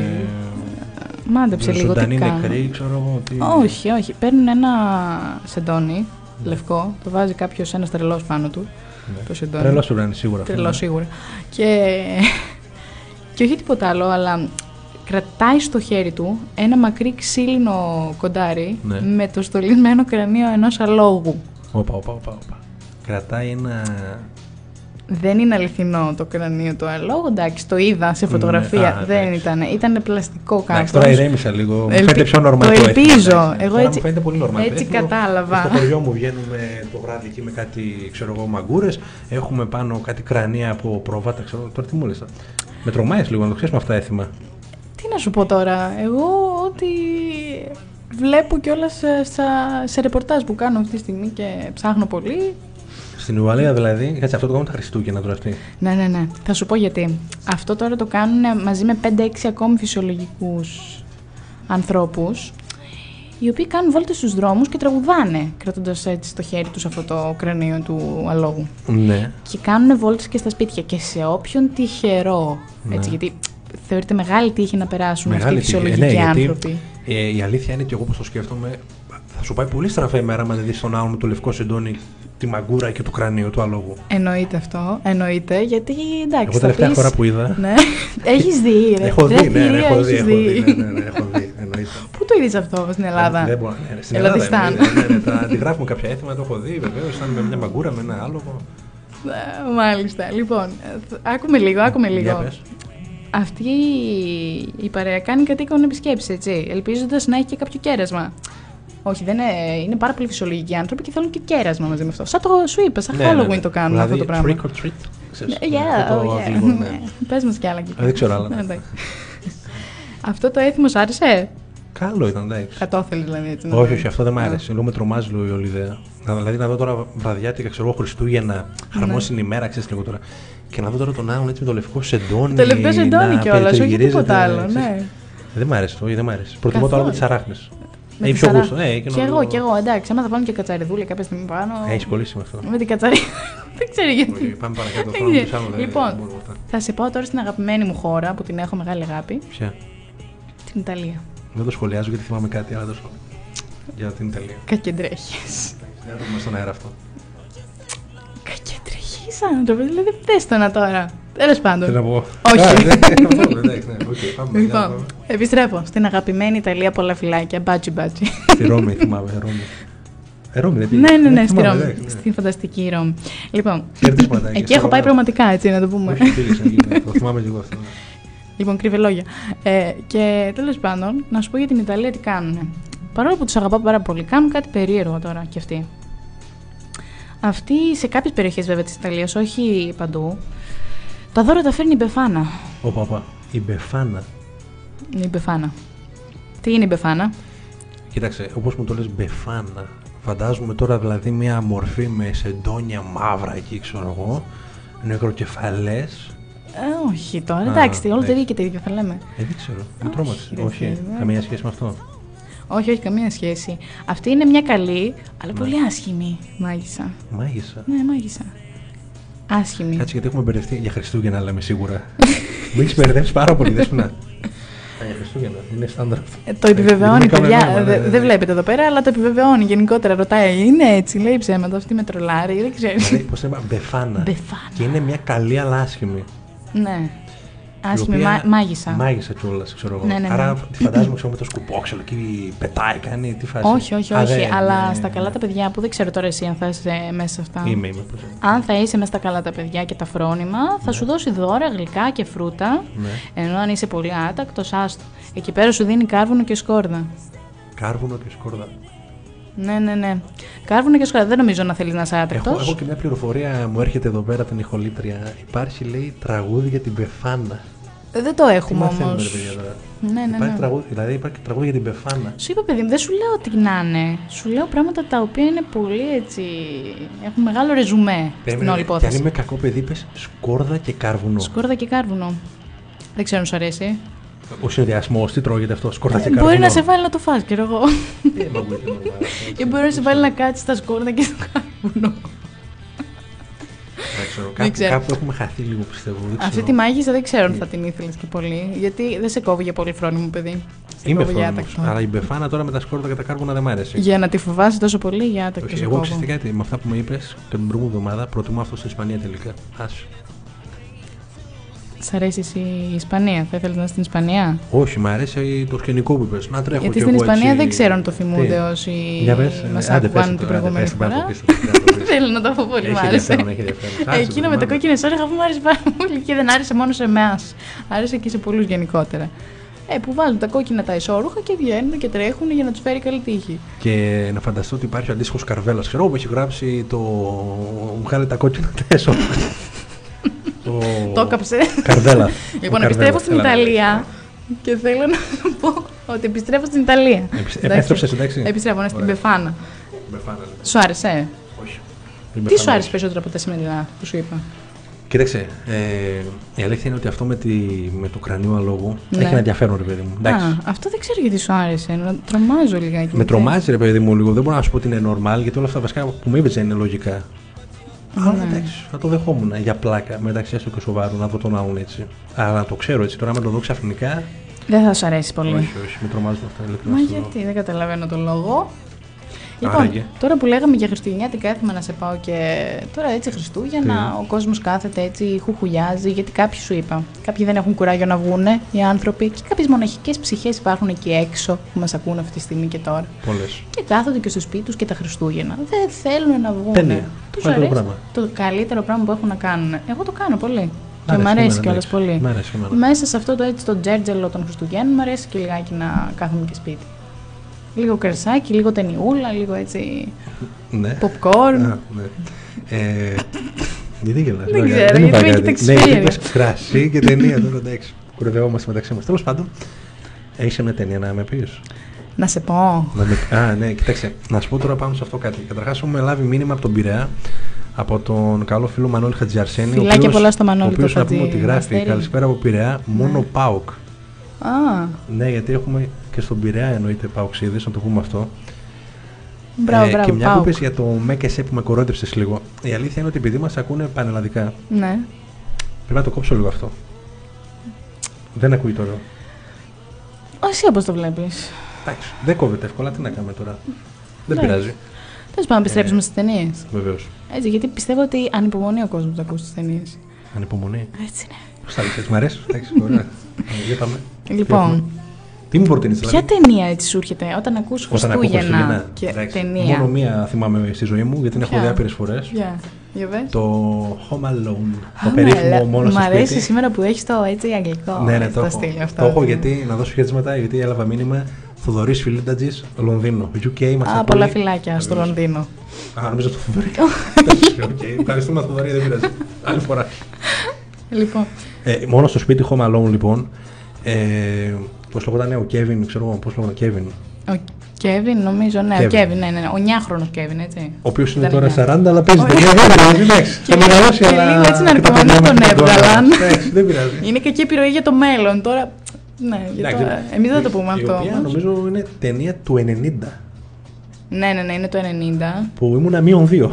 [SPEAKER 2] Μάντεψε λίγο τι κάνουν.
[SPEAKER 3] Νεκροί, ξέρω εγώ.
[SPEAKER 2] Όχι. Παίρνουν ένα σεντόνι λευκό, το βάζει κάποιος ένας τρελός πάνω του.
[SPEAKER 3] Τρελός πρέπει να είναι σίγουρα.
[SPEAKER 2] Τρελός σίγουρα. Και όχι τίποτα άλλο, αλλά κρατάει στο χέρι του ένα μακρύ ξύλινο κοντάρι με το στολισμένο κρανίο ενός αλόγου.
[SPEAKER 3] Όπα. Κρατάει ένα...
[SPEAKER 2] Δεν είναι αληθινό το κρανίο του αλόγου, εντάξει, το είδα σε φωτογραφία, δεν ήταν. Ήταν πλαστικό κάπως.
[SPEAKER 3] Εντάξει, τώρα ηρέμησα λίγο, μου φαίνεται πιο νορμαλ.
[SPEAKER 2] Το ελπίζω, εγώ
[SPEAKER 3] έτσι, μου φαίνεται πολύ νορμαλ.
[SPEAKER 2] Έτσι κατάλαβα.
[SPEAKER 3] Στο χωριό μου βγαίνουμε το βράδυ εκεί με κάτι, ξέρω εγώ, μαγκούρες, έχουμε πάνω κάτι κρανία από προβάτα, ξέρω, τώρα τι μου λες. Με τρομάεις λίγο, να το ξέρεις με αυτά έθιμα.
[SPEAKER 2] Τι να σου πω τώρα, εγώ ότι βλέπω κιόλας σε ρεπορτάζ που κάνω αυτή τη στιγμή και ψάχνω πολύ.
[SPEAKER 3] Στην Ουαλία δηλαδή, κάτσε αυτό το κάνουν τα Χριστούγεννα τώρα αυτοί.
[SPEAKER 2] Ναι. Θα σου πω γιατί. Αυτό τώρα το κάνουν μαζί με 5-6 ακόμη φυσιολογικούς ανθρώπους, οι οποίοι κάνουν βόλτες στους δρόμους και τραγουδάνε, κρατώντας έτσι στο χέρι τους αυτό το κρανίο του αλόγου.
[SPEAKER 3] Ναι.
[SPEAKER 2] Και κάνουν βόλτες και στα σπίτια και σε όποιον τυχερό. Έτσι, γιατί θεωρείται μεγάλη τύχη να περάσουν αυτοί οι φυσιολογικοί άνθρωποι.
[SPEAKER 3] Η αλήθεια είναι και εγώ πως το σκέφτομαι. Θα σου πάει πολύ στραφά η μέρα με δεις στον άμμο το λευκό σεντόνι, τη μαγκούρα και το κρανίο του αλόγου.
[SPEAKER 2] Εννοείται αυτό. Εννοείται, γιατί εντάξει.
[SPEAKER 3] Εγώ τελευταία φορά που είδα.
[SPEAKER 2] Ναι. Έχεις δει, ρε.
[SPEAKER 3] Έχω δει, έχω δει. Εννοείται.
[SPEAKER 2] Πού το είδες αυτό στην Ελλάδα?
[SPEAKER 3] Δεν μπορώ. Στην Ελλάδα. Ναι, αντιγράφουμε κάποια έθιμα, το έχω δει βεβαίως. Ήταν με μια μαγκούρα, με ένα άλογο.
[SPEAKER 2] Μάλιστα. Λοιπόν, άκουμε λίγο. Αυτή η παρέα κάνει κατοίκον επισκέψεις, έτσι, ελπίζοντας να έχει και κάποιο κέρασμα. Όχι, δεν είναι πάρα πολύ φυσιολογικοί άνθρωποι και θέλουν και κέρασμα μαζί με αυτό. Σαν το σου είπα, σαν Halloween το κάνουν αυτό το πράγμα.
[SPEAKER 3] Trick or treat.
[SPEAKER 2] Πες μας κι άλλα.
[SPEAKER 3] Δεν ξέρω άλλα.
[SPEAKER 2] Αυτό το έθιμο σ' άρεσε?
[SPEAKER 3] Καλό ήταν, εντάξει.
[SPEAKER 2] Κατώθελες δηλαδή έτσι.
[SPEAKER 3] Όχι, αυτό δεν μ' άρεσε. Λίγο με τρομάζει η όλη ιδέα. Δηλαδή να δω τώρα βραδιάτικα, ξέρω εγώ, Χριστούγεννα, χαρμόσυνη ημέρα, ξέρεις λίγο τώρα. Και να δω τώρα τον Άγον έτσι με το λευκό σεντόνι.
[SPEAKER 2] Το λευκό σεντόνι κιόλας, όχι τίποτα άλλο, ναι.
[SPEAKER 3] Δεν μ' άρεσε, όχι, δεν μ' άρεσε. Προτιμώ το άλλο με τις αράχνες.
[SPEAKER 2] Έχει πιο γούστο. Κι εγώ, εντάξει. Άμα θα πάμε και κατσαριδούλη κάποια στιγμή πάνω.
[SPEAKER 3] Έχει κολλήσει με αυτό.
[SPEAKER 2] Με την κατσαρίδα. Δεν ξέρω γιατί.
[SPEAKER 3] Πάμε παρακάτω.
[SPEAKER 2] Λοιπόν, θα σε πάω τώρα στην αγαπημένη μου χώρα που την έχω μεγάλη αγάπη.
[SPEAKER 3] Ποια?
[SPEAKER 2] Την Ιταλία.
[SPEAKER 3] Δεν το σχολιάζω γιατί θυμάμαι κάτι, αλλά τόσο. Για την Ιταλία.
[SPEAKER 2] Κακεντρέχεις.
[SPEAKER 3] Δεν το πούμε στον αέρα αυτό.
[SPEAKER 2] Κακεντρέχεις άνθρωπο, δηλαδή πες το να τώρα. Τέλος πάντων.
[SPEAKER 3] Τι να πω.
[SPEAKER 2] Όχι.
[SPEAKER 3] Λοιπόν,
[SPEAKER 2] επιστρέφω στην αγαπημένη Ιταλία, πολλά φυλάκια. Μπάτσι.
[SPEAKER 3] Στη Ρώμη, θυμάμαι. Ρώμη, δεν πήγε.
[SPEAKER 2] Ναι, στη Ρώμη. Στη φανταστική Ρώμη. Λοιπόν, εκεί έχω πάει πραγματικά, έτσι να το πούμε.
[SPEAKER 3] Όχι, το θυμάμαι και εγώ αυτό.
[SPEAKER 2] Λοιπόν, κρύβε και τέλος πάντων, να σου πω για την Ιταλία τι κάνουνε. Παρόλο που τους αγαπάω πάρα πολύ, κάνουν κάτι περίεργο τώρα κι αυτοί. Αυτοί σε κάποιες περιοχές βέβαια της Ιταλίας, όχι παντού, τα δώρα τα φέρνει η Μπεφάνα.
[SPEAKER 3] Οπα, η Μπεφάνα.
[SPEAKER 2] Η Μπεφάνα. Τι είναι η Μπεφάνα?
[SPEAKER 3] Κοίταξε, όπως μου το λες Μπεφάνα, φαντάζομαι τώρα δηλαδή μια μορφή με σεντόνια μαύρα εκεί, ξέρω εγώ, νεκροκεφαλές.
[SPEAKER 2] Όχι τώρα, εντάξει, όλο το ίδιο και το ίδιο θα λέμε.
[SPEAKER 3] Δεν ξέρω, με τρόμαξε. Όχι, καμία σχέση με αυτό.
[SPEAKER 2] Όχι, καμία σχέση. Αυτή είναι μια καλή, αλλά πολύ άσχημη μάγισσα.
[SPEAKER 3] Μάγισσα.
[SPEAKER 2] Ναι, μάγισσα. Άσχημη.
[SPEAKER 3] Κάτσε γιατί έχουμε μπερδευτεί για Χριστούγεννα, λέμε σίγουρα. Μου έχεις μπερδέψει πάρα πολύ, δεν σου να. Για Χριστούγεννα, είναι στάνταρ αυτό.
[SPEAKER 2] Το επιβεβαιώνει, παιδιά. Δεν βλέπετε εδώ πέρα, αλλά το επιβεβαιώνει γενικότερα. Ρωτάει, είναι έτσι, λέει ψέματα, αυτή με τρολάρει, δεν ξέρει.
[SPEAKER 3] Πώς είναι, Μπεφάνα. Και είναι μια καλή αλλά άσχημη.
[SPEAKER 2] Ναι. Άσχημη μάγισσα.
[SPEAKER 3] Μάγισσα κιόλας, ξέρω εγώ.
[SPEAKER 2] Ναι.
[SPEAKER 3] Άρα τη φαντάζομαι ξέρω, με το σκουπόξελο και πετάει, κάνει τι φάση.
[SPEAKER 2] Όχι. Αλλά στα καλά τα παιδιά που δεν ξέρω τώρα εσύ αν θα είσαι μέσα σε αυτά.
[SPEAKER 3] Είμαι.
[SPEAKER 2] Αν θα είσαι μέσα στα καλά τα παιδιά και τα φρόνημα, θα σου δώσει δώρα, γλυκά και φρούτα. Ναι. Ενώ αν είσαι πολύ άτακτος, άστο. Εκεί πέρα σου δίνει κάρβουνο και σκόρδα.
[SPEAKER 3] Κάρβουνο και σκόρδα.
[SPEAKER 2] Ναι. Κάρβουνο και σκόρδα. Δεν νομίζω να θέλεις να είσαι άτακτος.
[SPEAKER 3] Έχω και μια πληροφορία, μου έρχεται εδώ πέρα την ηχολήτρια. Υπάρχει, λέει, τραγούδι για την Μπεφάνα.
[SPEAKER 2] Δεν το έχουμε όμως.
[SPEAKER 3] Ναι. Υπάρχει τραγούδι, δηλαδή υπάρχει τραγούδι για την Μπεφάνα.
[SPEAKER 2] Σου είπα, παιδί μου, δεν σου λέω τι να είναι. Σου λέω πράγματα τα οποία είναι πολύ έτσι. Έχουν μεγάλο ρεζουμέ στην όλη υπόθεση.
[SPEAKER 3] Και αν είμαι κακό παιδί, είπες σκόρδα και κάρβουνο.
[SPEAKER 2] Σκόρδα και κάρβουνο. Δεν ξέρω αν σου αρέσει.
[SPEAKER 3] Ο συνδυασμός, τι τρώγεται αυτό, σκόρδα και κάρβουνο.
[SPEAKER 2] Μπορεί να σε βάλει να το φας, ξέρω εγώ. Ή μπορεί να σε βάλει να κάτσει στα σκόρδα και στο κάρβουνο.
[SPEAKER 3] Δεν ξέρω. Κάπου έχουμε χαθεί λίγο, πιστεύω.
[SPEAKER 2] Αυτή τη μάγισσα δεν ξέρω αν θα την ήθελες και πολύ. Γιατί δεν σε κόβει για πολύ φρόνιμο, παιδί.
[SPEAKER 3] Είμαι φρόνιμος. Αλλά η Μπεφάνα τώρα με τα σκόρδα και τα κάρβουνα δεν μ' άρεσε.
[SPEAKER 2] Για να τη φοβάσαι τόσο πολύ, για άτακτο.
[SPEAKER 3] Εγώ ξέρετε κάτι, με αυτά που μου είπες την προηγούμενη εβδομάδα, προτιμώ αυτό στην Ισπανία τελικά. Άσου.
[SPEAKER 2] Σ' αρέσει εσύ η Ισπανία, θα ήθελες να είσαι στην Ισπανία?
[SPEAKER 3] Όχι, μου αρέσει το σκηνικό που είπες. Να τρέχω.
[SPEAKER 2] Γιατί στην Ισπανία έτσι... δεν ξέρω αν το θυμούνται όσοι μας άκουγαν την προηγούμενη φορά. Θέλω να το πω πολύ, μου άρεσε. Εκείνο με τα κόκκινες όρεχα που μου άρεσε πάρα πολύ και δεν άρεσε μόνο σε εμάς. Άρεσε και σε πολλούς γενικότερα. Που βάζουν τα κόκκινα τα ισόρουχα και βγαίνουν και τρέχουν για να τους φέρει καλή τύχη.
[SPEAKER 3] Και να φανταστώ ότι υπάρχει ο αντίστοιχος Καρβέλας. Ξέρω που έχει γράψει το. Βγάλε τα κόκκινα τα ισόρουχα.
[SPEAKER 2] Το έκαψε.
[SPEAKER 3] Καρδέλα.
[SPEAKER 2] Λοιπόν, επιστρέφω στην Ιταλία και θέλω να πω ότι επιστρέφω στην Ιταλία.
[SPEAKER 3] Επέστρεψες, εντάξει.
[SPEAKER 2] Επιστρέφω στην Μπεφάνα. Σου άρεσε?
[SPEAKER 3] Όχι.
[SPEAKER 2] Τι σου άρεσε περισσότερο από τα σημερινά που σου είπα?
[SPEAKER 3] Κοίταξε, η αλήθεια είναι ότι αυτό με το κρανίο αλόγου έχει ένα ενδιαφέρον, ρε παιδί μου.
[SPEAKER 2] Αυτό δεν ξέρω γιατί σου άρεσε. Τρομάζω λιγάκι.
[SPEAKER 3] Με τρομάζει, ρε παιδί μου, λίγο. Δεν μπορώ να σου πω ότι είναι normal, γιατί όλα αυτά βασικά που μου είπες είναι λογικά. Αλλά εντάξει, θα το δεχόμουν για πλάκα μεταξύ έστω και σοβαρού να δω τον άλλον έτσι. Αλλά να το ξέρω έτσι. Τώρα, άμα το δω ξαφνικά.
[SPEAKER 2] Δεν θα σου αρέσει πολύ.
[SPEAKER 3] Όχι, με τρομάζουν αυτά.
[SPEAKER 2] Μα γιατί, δεν καταλαβαίνω τον λόγο. Λοιπόν, τώρα που λέγαμε για Χριστουγεννιάτικα, έθιμα να σε πάω και τώρα έτσι Χριστούγεννα, ο κόσμος κάθεται έτσι, χουχουλιάζει, γιατί κάποιοι σου είπα. Κάποιοι δεν έχουν κουράγιο να βγούνε, οι άνθρωποι, και κάποιες μοναχικές ψυχές υπάρχουν εκεί έξω που μας ακούν αυτή τη στιγμή και τώρα.
[SPEAKER 3] Πολλές.
[SPEAKER 2] Και κάθονται και στο σπίτι τους και τα Χριστούγεννα. Δεν θέλουν να βγούνε. Τους αρέσει το καλύτερο πράγμα που έχουν να κάνουν. Εγώ το κάνω πολύ. Και μου αρέσει κιόλας πολύ. Μέσα σε αυτό το έτσι το τζέρτζελο των Χριστουγέννων, μου αρέσει και λιγάκι να κάθομαι και σπίτι. Λίγο κρασάκι, λίγο ταινιούλα, λίγο έτσι.
[SPEAKER 3] Ναι.
[SPEAKER 2] Popcorn.
[SPEAKER 3] Γιατί γελάς?
[SPEAKER 2] Δεν ξέρω, γιατί με έχετε εξυπηρετήσει.
[SPEAKER 3] Ναι, είπες κρασί και ταινία. Τώρα εντάξει, κουρευόμαστε μεταξύ μας. Τέλος πάντων, έχεις μια ταινία να με πεις?
[SPEAKER 2] Να σε πω.
[SPEAKER 3] Ναι, κοιτάξτε, να σου πω τώρα πάνω σε αυτό κάτι. Καταρχάς, έχουμε λάβει μήνυμα από τον Πειραιά, από τον καλό φίλο Μανώλη Χατζιαρσένη.
[SPEAKER 2] Φιλάκια πολλά στο Μανώλη.
[SPEAKER 3] Ο οποίος να πούμε ότι γράφει καλησπέρα από Πειραιά, μόνο ΠΑΟΚ. Ναι, γιατί έχουμε και στον Πειραιά εννοείται ΠΑΟΚσίδες, να το πούμε αυτό.
[SPEAKER 2] Μπράβο,
[SPEAKER 3] και μια
[SPEAKER 2] ΠΑΟΚ.
[SPEAKER 3] που είπες για το ΜΕΚΕΣΕ που με κορόιδεψες λίγο. Η αλήθεια είναι ότι επειδή μας ακούνε πανελλαδικά,
[SPEAKER 2] ναι.
[SPEAKER 3] πρέπει να το κόψω λίγο αυτό. Δεν ακούει τώρα.
[SPEAKER 2] Εσύ όπως το βλέπεις.
[SPEAKER 3] Εντάξει, δεν κόβεται εύκολα, τι να κάνουμε τώρα. Δεν πειράζει.
[SPEAKER 2] Θες πάμε να επιστρέψουμε στις ταινίες.
[SPEAKER 3] Βεβαίως.
[SPEAKER 2] Έτσι, γιατί πιστεύω ότι ανυπομονεί ο κόσμος να ακούσει τις ταινίες.
[SPEAKER 3] Ανυπομονή.
[SPEAKER 2] Έτσι είναι.
[SPEAKER 3] Πώς θα λες, έτσι μ' αρέσει. Εντάξει, ωραία. Για πάμε.
[SPEAKER 2] Λοιπόν.
[SPEAKER 3] Τι μου προτείνεις, δηλαδή?
[SPEAKER 2] Ποια ταινία έτσι σου έρχεται όταν ακούς Χριστούγεννα και ταινία?
[SPEAKER 3] Μόνο μία θυμάμαι στη ζωή μου, γιατί την έχω δει άπειρες φορές.
[SPEAKER 2] Για πες.
[SPEAKER 3] Το Home Alone. Το περίφημο μόνο στο σπίτι.
[SPEAKER 2] Μ' αρέσει σήμερα που έχεις το έτσι αγγλικό.
[SPEAKER 3] Ναι, το έχω γιατί, να δώσω χαιρετίσματα, γιατί έλαβα μήνυμα Θοδωρής Φιλίντατζης, Λονδίνο. UK μας ακούει.
[SPEAKER 2] Πολλά φιλάκια στο Λονδίνο.
[SPEAKER 3] Νομίζω το Θοδωρή. Ευχαριστούμε Θοδωρή, δεν πειράζει. Άλλη φορά.
[SPEAKER 2] Λοιπόν.
[SPEAKER 3] Μόνο στο σπίτι Home Alone, λοιπόν. Πώς λέγονταν, ο Κέβιν, ξέρω εγώ, πώς λέγονταν, Κέβιν.
[SPEAKER 2] Ο Κέβιν, νομίζω, ναι, ο Κέβιν, ναι. Ο 9χρονος Κέβιν, έτσι.
[SPEAKER 3] Ο οποίος είναι τώρα 40, αλλά παίζει ταινία. Εντάξει, θα μεγαλώσει, αλλά.
[SPEAKER 2] Και λίγο έτσι ναρκωμανά τον έβγαλαν.
[SPEAKER 3] Δεν πειράζει.
[SPEAKER 2] Είναι κακή επιρροή για το μέλλον. Τώρα. Ναι, εμείς δεν το πούμε αυτό.
[SPEAKER 3] Η οποία νομίζω είναι ταινία του 90.
[SPEAKER 2] Ναι, είναι το 90.
[SPEAKER 3] Που ήμουνα -2.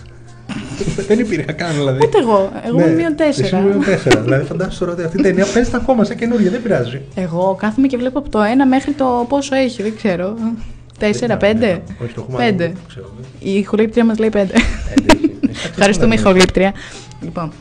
[SPEAKER 3] Δεν υπήρχε καν, δηλαδή.
[SPEAKER 2] Ούτε εγώ. Εγώ ήμουν -4.
[SPEAKER 3] Εσύ ήμουν -4. Δηλαδή, φαντάσου τώρα ότι αυτή η ταινία παίζει ακόμα σαν καινούργια, δεν πειράζει.
[SPEAKER 2] Εγώ κάθομαι και βλέπω από το 1 μέχρι το πόσο έχει, δεν ξέρω. 4, 5.
[SPEAKER 3] Όχι, το έχουμε
[SPEAKER 2] 5. Η ηχολήπτρια μας λέει 5. Ευχαριστούμε, ηχολήπτρια. Λοιπόν.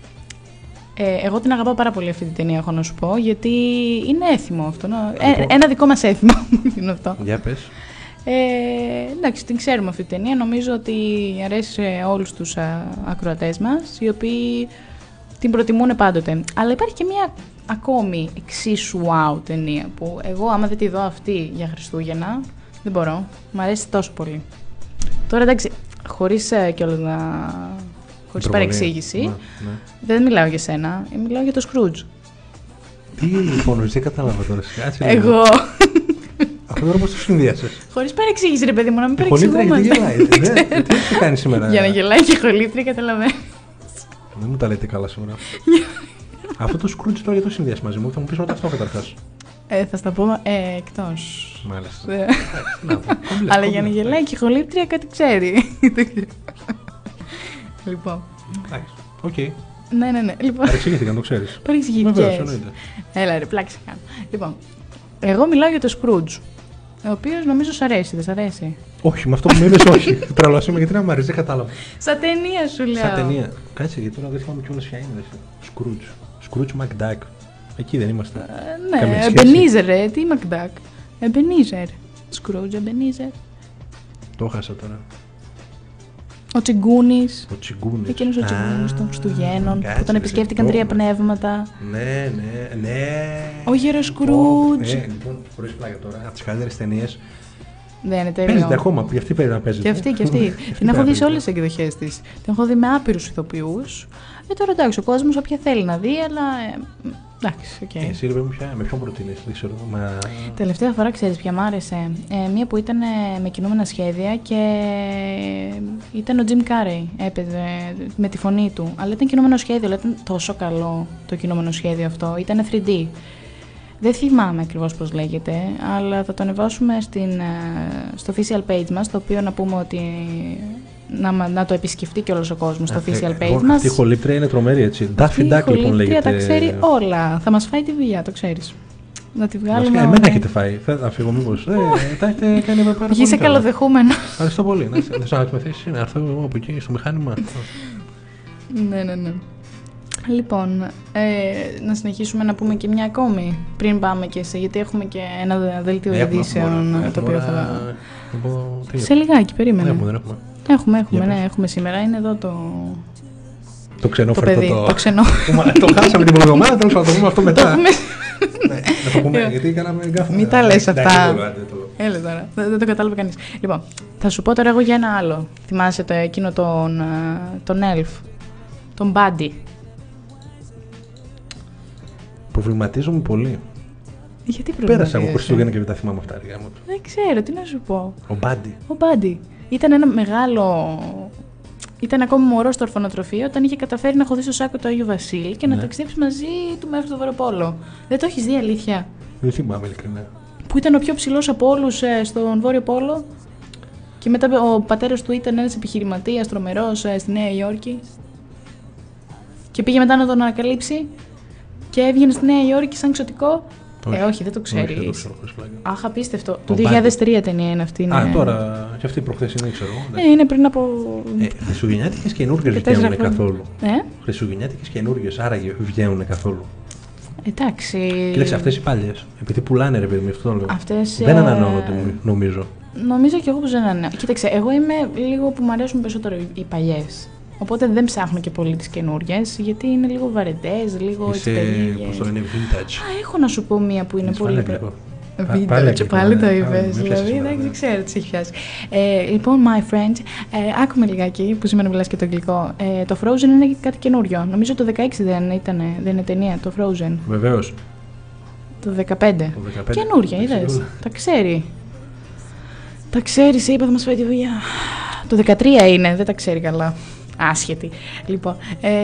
[SPEAKER 2] Εγώ την αγαπάω πάρα πολύ αυτή την ταινία, έχω να σου πω, γιατί είναι έθιμο αυτό. Ένα δικό μας έθιμο είναι αυτό.
[SPEAKER 3] Για πες.
[SPEAKER 2] Εντάξει, την ξέρουμε αυτή την ταινία. Νομίζω ότι αρέσει σε όλους τους ακροατές μας, οι οποίοι την προτιμούν πάντοτε. Αλλά υπάρχει και μια ακόμη εξίσου wow ταινία που εγώ άμα δεν τη δω αυτή για Χριστούγεννα, δεν μπορώ. Μ' αρέσει τόσο πολύ. Τώρα εντάξει, χωρίς κιόλας να... χωρίς παρεξήγηση, ναι. Δεν μιλάω για σένα, μιλάω για το Σκρούτζ.
[SPEAKER 3] Τι λοιπόν, δεν κατάλαβα τώρα.
[SPEAKER 2] Εγώ...
[SPEAKER 3] Αυτό τώρα πώς το συνδυάσες?
[SPEAKER 2] Χωρίς παρεξήγηση, ρε παιδί μου, να μην παρεξηγούμε.
[SPEAKER 3] Η χολήτρια γιατί γελάει, τι έχει κάνει σήμερα?
[SPEAKER 2] Για να γελάει και η χολήτρια, καταλαβαίνεις.
[SPEAKER 3] Δεν μου τα λέτε καλά σήμερα. Αυτό το Σκρούτζ τώρα γιατί το συνδυάσεις μαζί μου, θα μου πεις μετά αυτό καταρχάς.
[SPEAKER 2] Θα στα πω εκτός.
[SPEAKER 3] Μάλιστα.
[SPEAKER 2] Αλλά για να γελάει και η χολήτρια κάτι ξέρει. Λοιπόν.
[SPEAKER 3] Εντάξει, οκ.
[SPEAKER 2] Ναι.
[SPEAKER 3] Παρεξηγήθηκα, το ξέρεις.
[SPEAKER 2] Παρεξηγήθηκες. Έλα ρε, πλάξη κάνω. Λοιπόν, εγώ μιλάω για το Σκρούτζ, ο οποίος νομίζω σ' αρέσει, δεν σ' αρέσει?
[SPEAKER 3] Όχι, με αυτό που μου είπες όχι. Τρελός είμαι, γιατί να μ' αρέσει, δεν κατάλαβα.
[SPEAKER 2] Σαν ταινία σου λέω.
[SPEAKER 3] Σαν ταινία. Κάτσε, γιατί τώρα δεν θυμάμαι κιόλας ποια είναι. Σκρούτζ. Σκρούτζ Μακντάκ. Εκεί δεν είμαστε.
[SPEAKER 2] Ναι, Εμπενίζερ, ρε, τι Μακντάκ. Εμπενίζερ. Σκρούτζ, Εμπενίζερ.
[SPEAKER 3] Το χάσα τώρα.
[SPEAKER 2] Ο Τσιγκούνης.
[SPEAKER 3] Ο Τσιγκούνης.
[SPEAKER 2] Εκείνος ο Τσιγκούνης των Χριστουγέννων που τον επισκέφτηκαν 3 πνεύματα.
[SPEAKER 3] Ναι.
[SPEAKER 2] Ο γέρος Σκρούτζ.
[SPEAKER 3] Λοιπόν, χωρίς πλάκα τώρα, από τις καλύτερες ταινίες.
[SPEAKER 2] Δεν είναι τέλειο.
[SPEAKER 3] Παίζεται ακόμα, και αυτή πρέπει να παίζεται.
[SPEAKER 2] Και αυτή. Την έχω δει σε όλες τις εκδοχές της. Την έχω δει με άπειρους ηθοποιούς. Τώρα εντάξει, ο κόσμος όποια θέλει να δει, αλλά. Εντάξει, οκ.
[SPEAKER 3] Εσύ ρε με ποιον προτείνεις, δεν ξέρω.
[SPEAKER 2] Τελευταία φορά ξέρεις ποια μ' άρεσε? Μία που ήταν με κινούμενα σχέδια και ήταν ο Jim Carrey, έπαιζε με τη φωνή του. Αλλά ήταν κινούμενο σχέδιο, αλλά ήταν τόσο καλό το κινούμενο σχέδιο αυτό. Ήταν 3D. Δεν θυμάμαι ακριβώς πώς λέγεται, αλλά θα το ανεβάσουμε στο official page μας, το οποίο να πούμε ότι να το επισκεφτεί και όλος ο κόσμος στο official page μας.
[SPEAKER 3] Αυτή η χολήτρια είναι τρομερή, έτσι. Daffy Duck λοιπόν λέγεται.
[SPEAKER 2] Τα ξέρει όλα. Θα μας φάει τη δουλειά, το ξέρεις. Να τη βγάλουμε.
[SPEAKER 3] Εμένα έχετε φάει. Θα φύγω μήπως. Τα έχετε κάνει πάρα πολύ.
[SPEAKER 2] Είσαι καλοδεχούμενο.
[SPEAKER 3] Ευχαριστώ πολύ. Δεν σας με θέση, να έρθω εγώ από εκεί στο μηχάνημα.
[SPEAKER 2] Ναι. Λοιπόν, να συνεχίσουμε να πούμε και μια ακόμη πριν πάμε και γιατί έχουμε και ένα δελτίο ειδήσεων το οποίο θα... Σε λιγάκι, περίμενε. Έχουμε σήμερα. Είναι εδώ
[SPEAKER 3] το ξενόφερτο.
[SPEAKER 2] Το ξενό.
[SPEAKER 3] Το χάσαμε την προηγούμενη εβδομάδα, τέλος πάντων, το πούμε αυτό μετά. Να το πούμε, γιατί κάναμε γκάφα.
[SPEAKER 2] Μην τα λες αυτά. Έλα τώρα, δεν το κατάλαβε κανείς. Λοιπόν, θα σου πω τώρα εγώ για ένα άλλο. Θυμάσαι εκείνο τον Elf, τον Buddy?
[SPEAKER 3] Προβληματίζομαι πολύ.
[SPEAKER 2] Γιατί προβληματίζεσαι?
[SPEAKER 3] Πέρασα από Χριστούγεννα και μετά θυμάμαι αυτά.
[SPEAKER 2] Δεν ξέρω, τι να σου πω.
[SPEAKER 3] Ο Μπάντι.
[SPEAKER 2] Ήταν ένα μεγάλο. Ήταν ακόμη μωρό στο ορφανοτροφείο όταν είχε καταφέρει να χωθεί στο σάκο του Άγιου Βασίλη και να ταξιδέψει μαζί του μέχρι το Βορειοπόλο. Δεν το έχει δει, αλήθεια?
[SPEAKER 3] Δεν θυμάμαι, ειλικρινά.
[SPEAKER 2] Που ήταν ο πιο ψηλός από όλους στον Βόρειο Πόλο. Και μετά ο πατέρας του ήταν ένας επιχειρηματίας τρομερός στη Νέα Υόρκη. Και πήγε μετά να τον ανακαλύψει. Και έβγαινε στη Νέα Υόρκη σαν εξωτικό. Όχι, δεν το ξέρεις.
[SPEAKER 3] Όχι, δεν το ξέρω.
[SPEAKER 2] Αχ, απίστευτο. Το 2003 ταινία είναι αυτή.
[SPEAKER 3] Α, τώρα και αυτή προχθές είναι, ξέρω.
[SPEAKER 2] Είναι πριν από.
[SPEAKER 3] Χριστουγεννιάτικες καινούργιες βγαίνουν καθόλου. Χριστουγεννιάτικες καινούργιες, άραγε βγαίνουν καθόλου.
[SPEAKER 2] Εντάξει.
[SPEAKER 3] Κοίταξε, αυτές οι παλιές, επειδή πουλάνε ρε παιδί μου, αυτό το λέω.
[SPEAKER 2] Αυτές,
[SPEAKER 3] δεν ανανεώνονται, νομίζω.
[SPEAKER 2] Νομίζω και εγώ που δεν ανανεώνονται. Κοίταξε, εγώ είμαι λίγο που μου αρέσουν περισσότερο οι παλιές. Οπότε δεν ψάχνω και πολύ τις καινούριες, γιατί είναι λίγο βαρετές, λίγο έτσι περίεργες.
[SPEAKER 3] Πώς το είναι, vintage.
[SPEAKER 2] Έχω να σου πω μία που είναι πολύ.
[SPEAKER 3] Vintage,
[SPEAKER 2] πάλι το είπες. Δηλαδή, δεν ξέρω τι έχει πιάσει. Λοιπόν, my friend, άκουμε λιγάκι που σήμερα μιλάς και το αγγλικό. Το Frozen είναι κάτι καινούριο. Νομίζω το 16 δεν είναι ταινία, το Frozen.
[SPEAKER 3] Βεβαίως.
[SPEAKER 2] Το 15. Καινούρια, είδες. Τα ξέρει. Τα ξέρει, σε είπα, θα μας φάει τη δουλειά. Το 13 είναι, δεν τα ξέρει καλά. Άσχετη. Λοιπόν.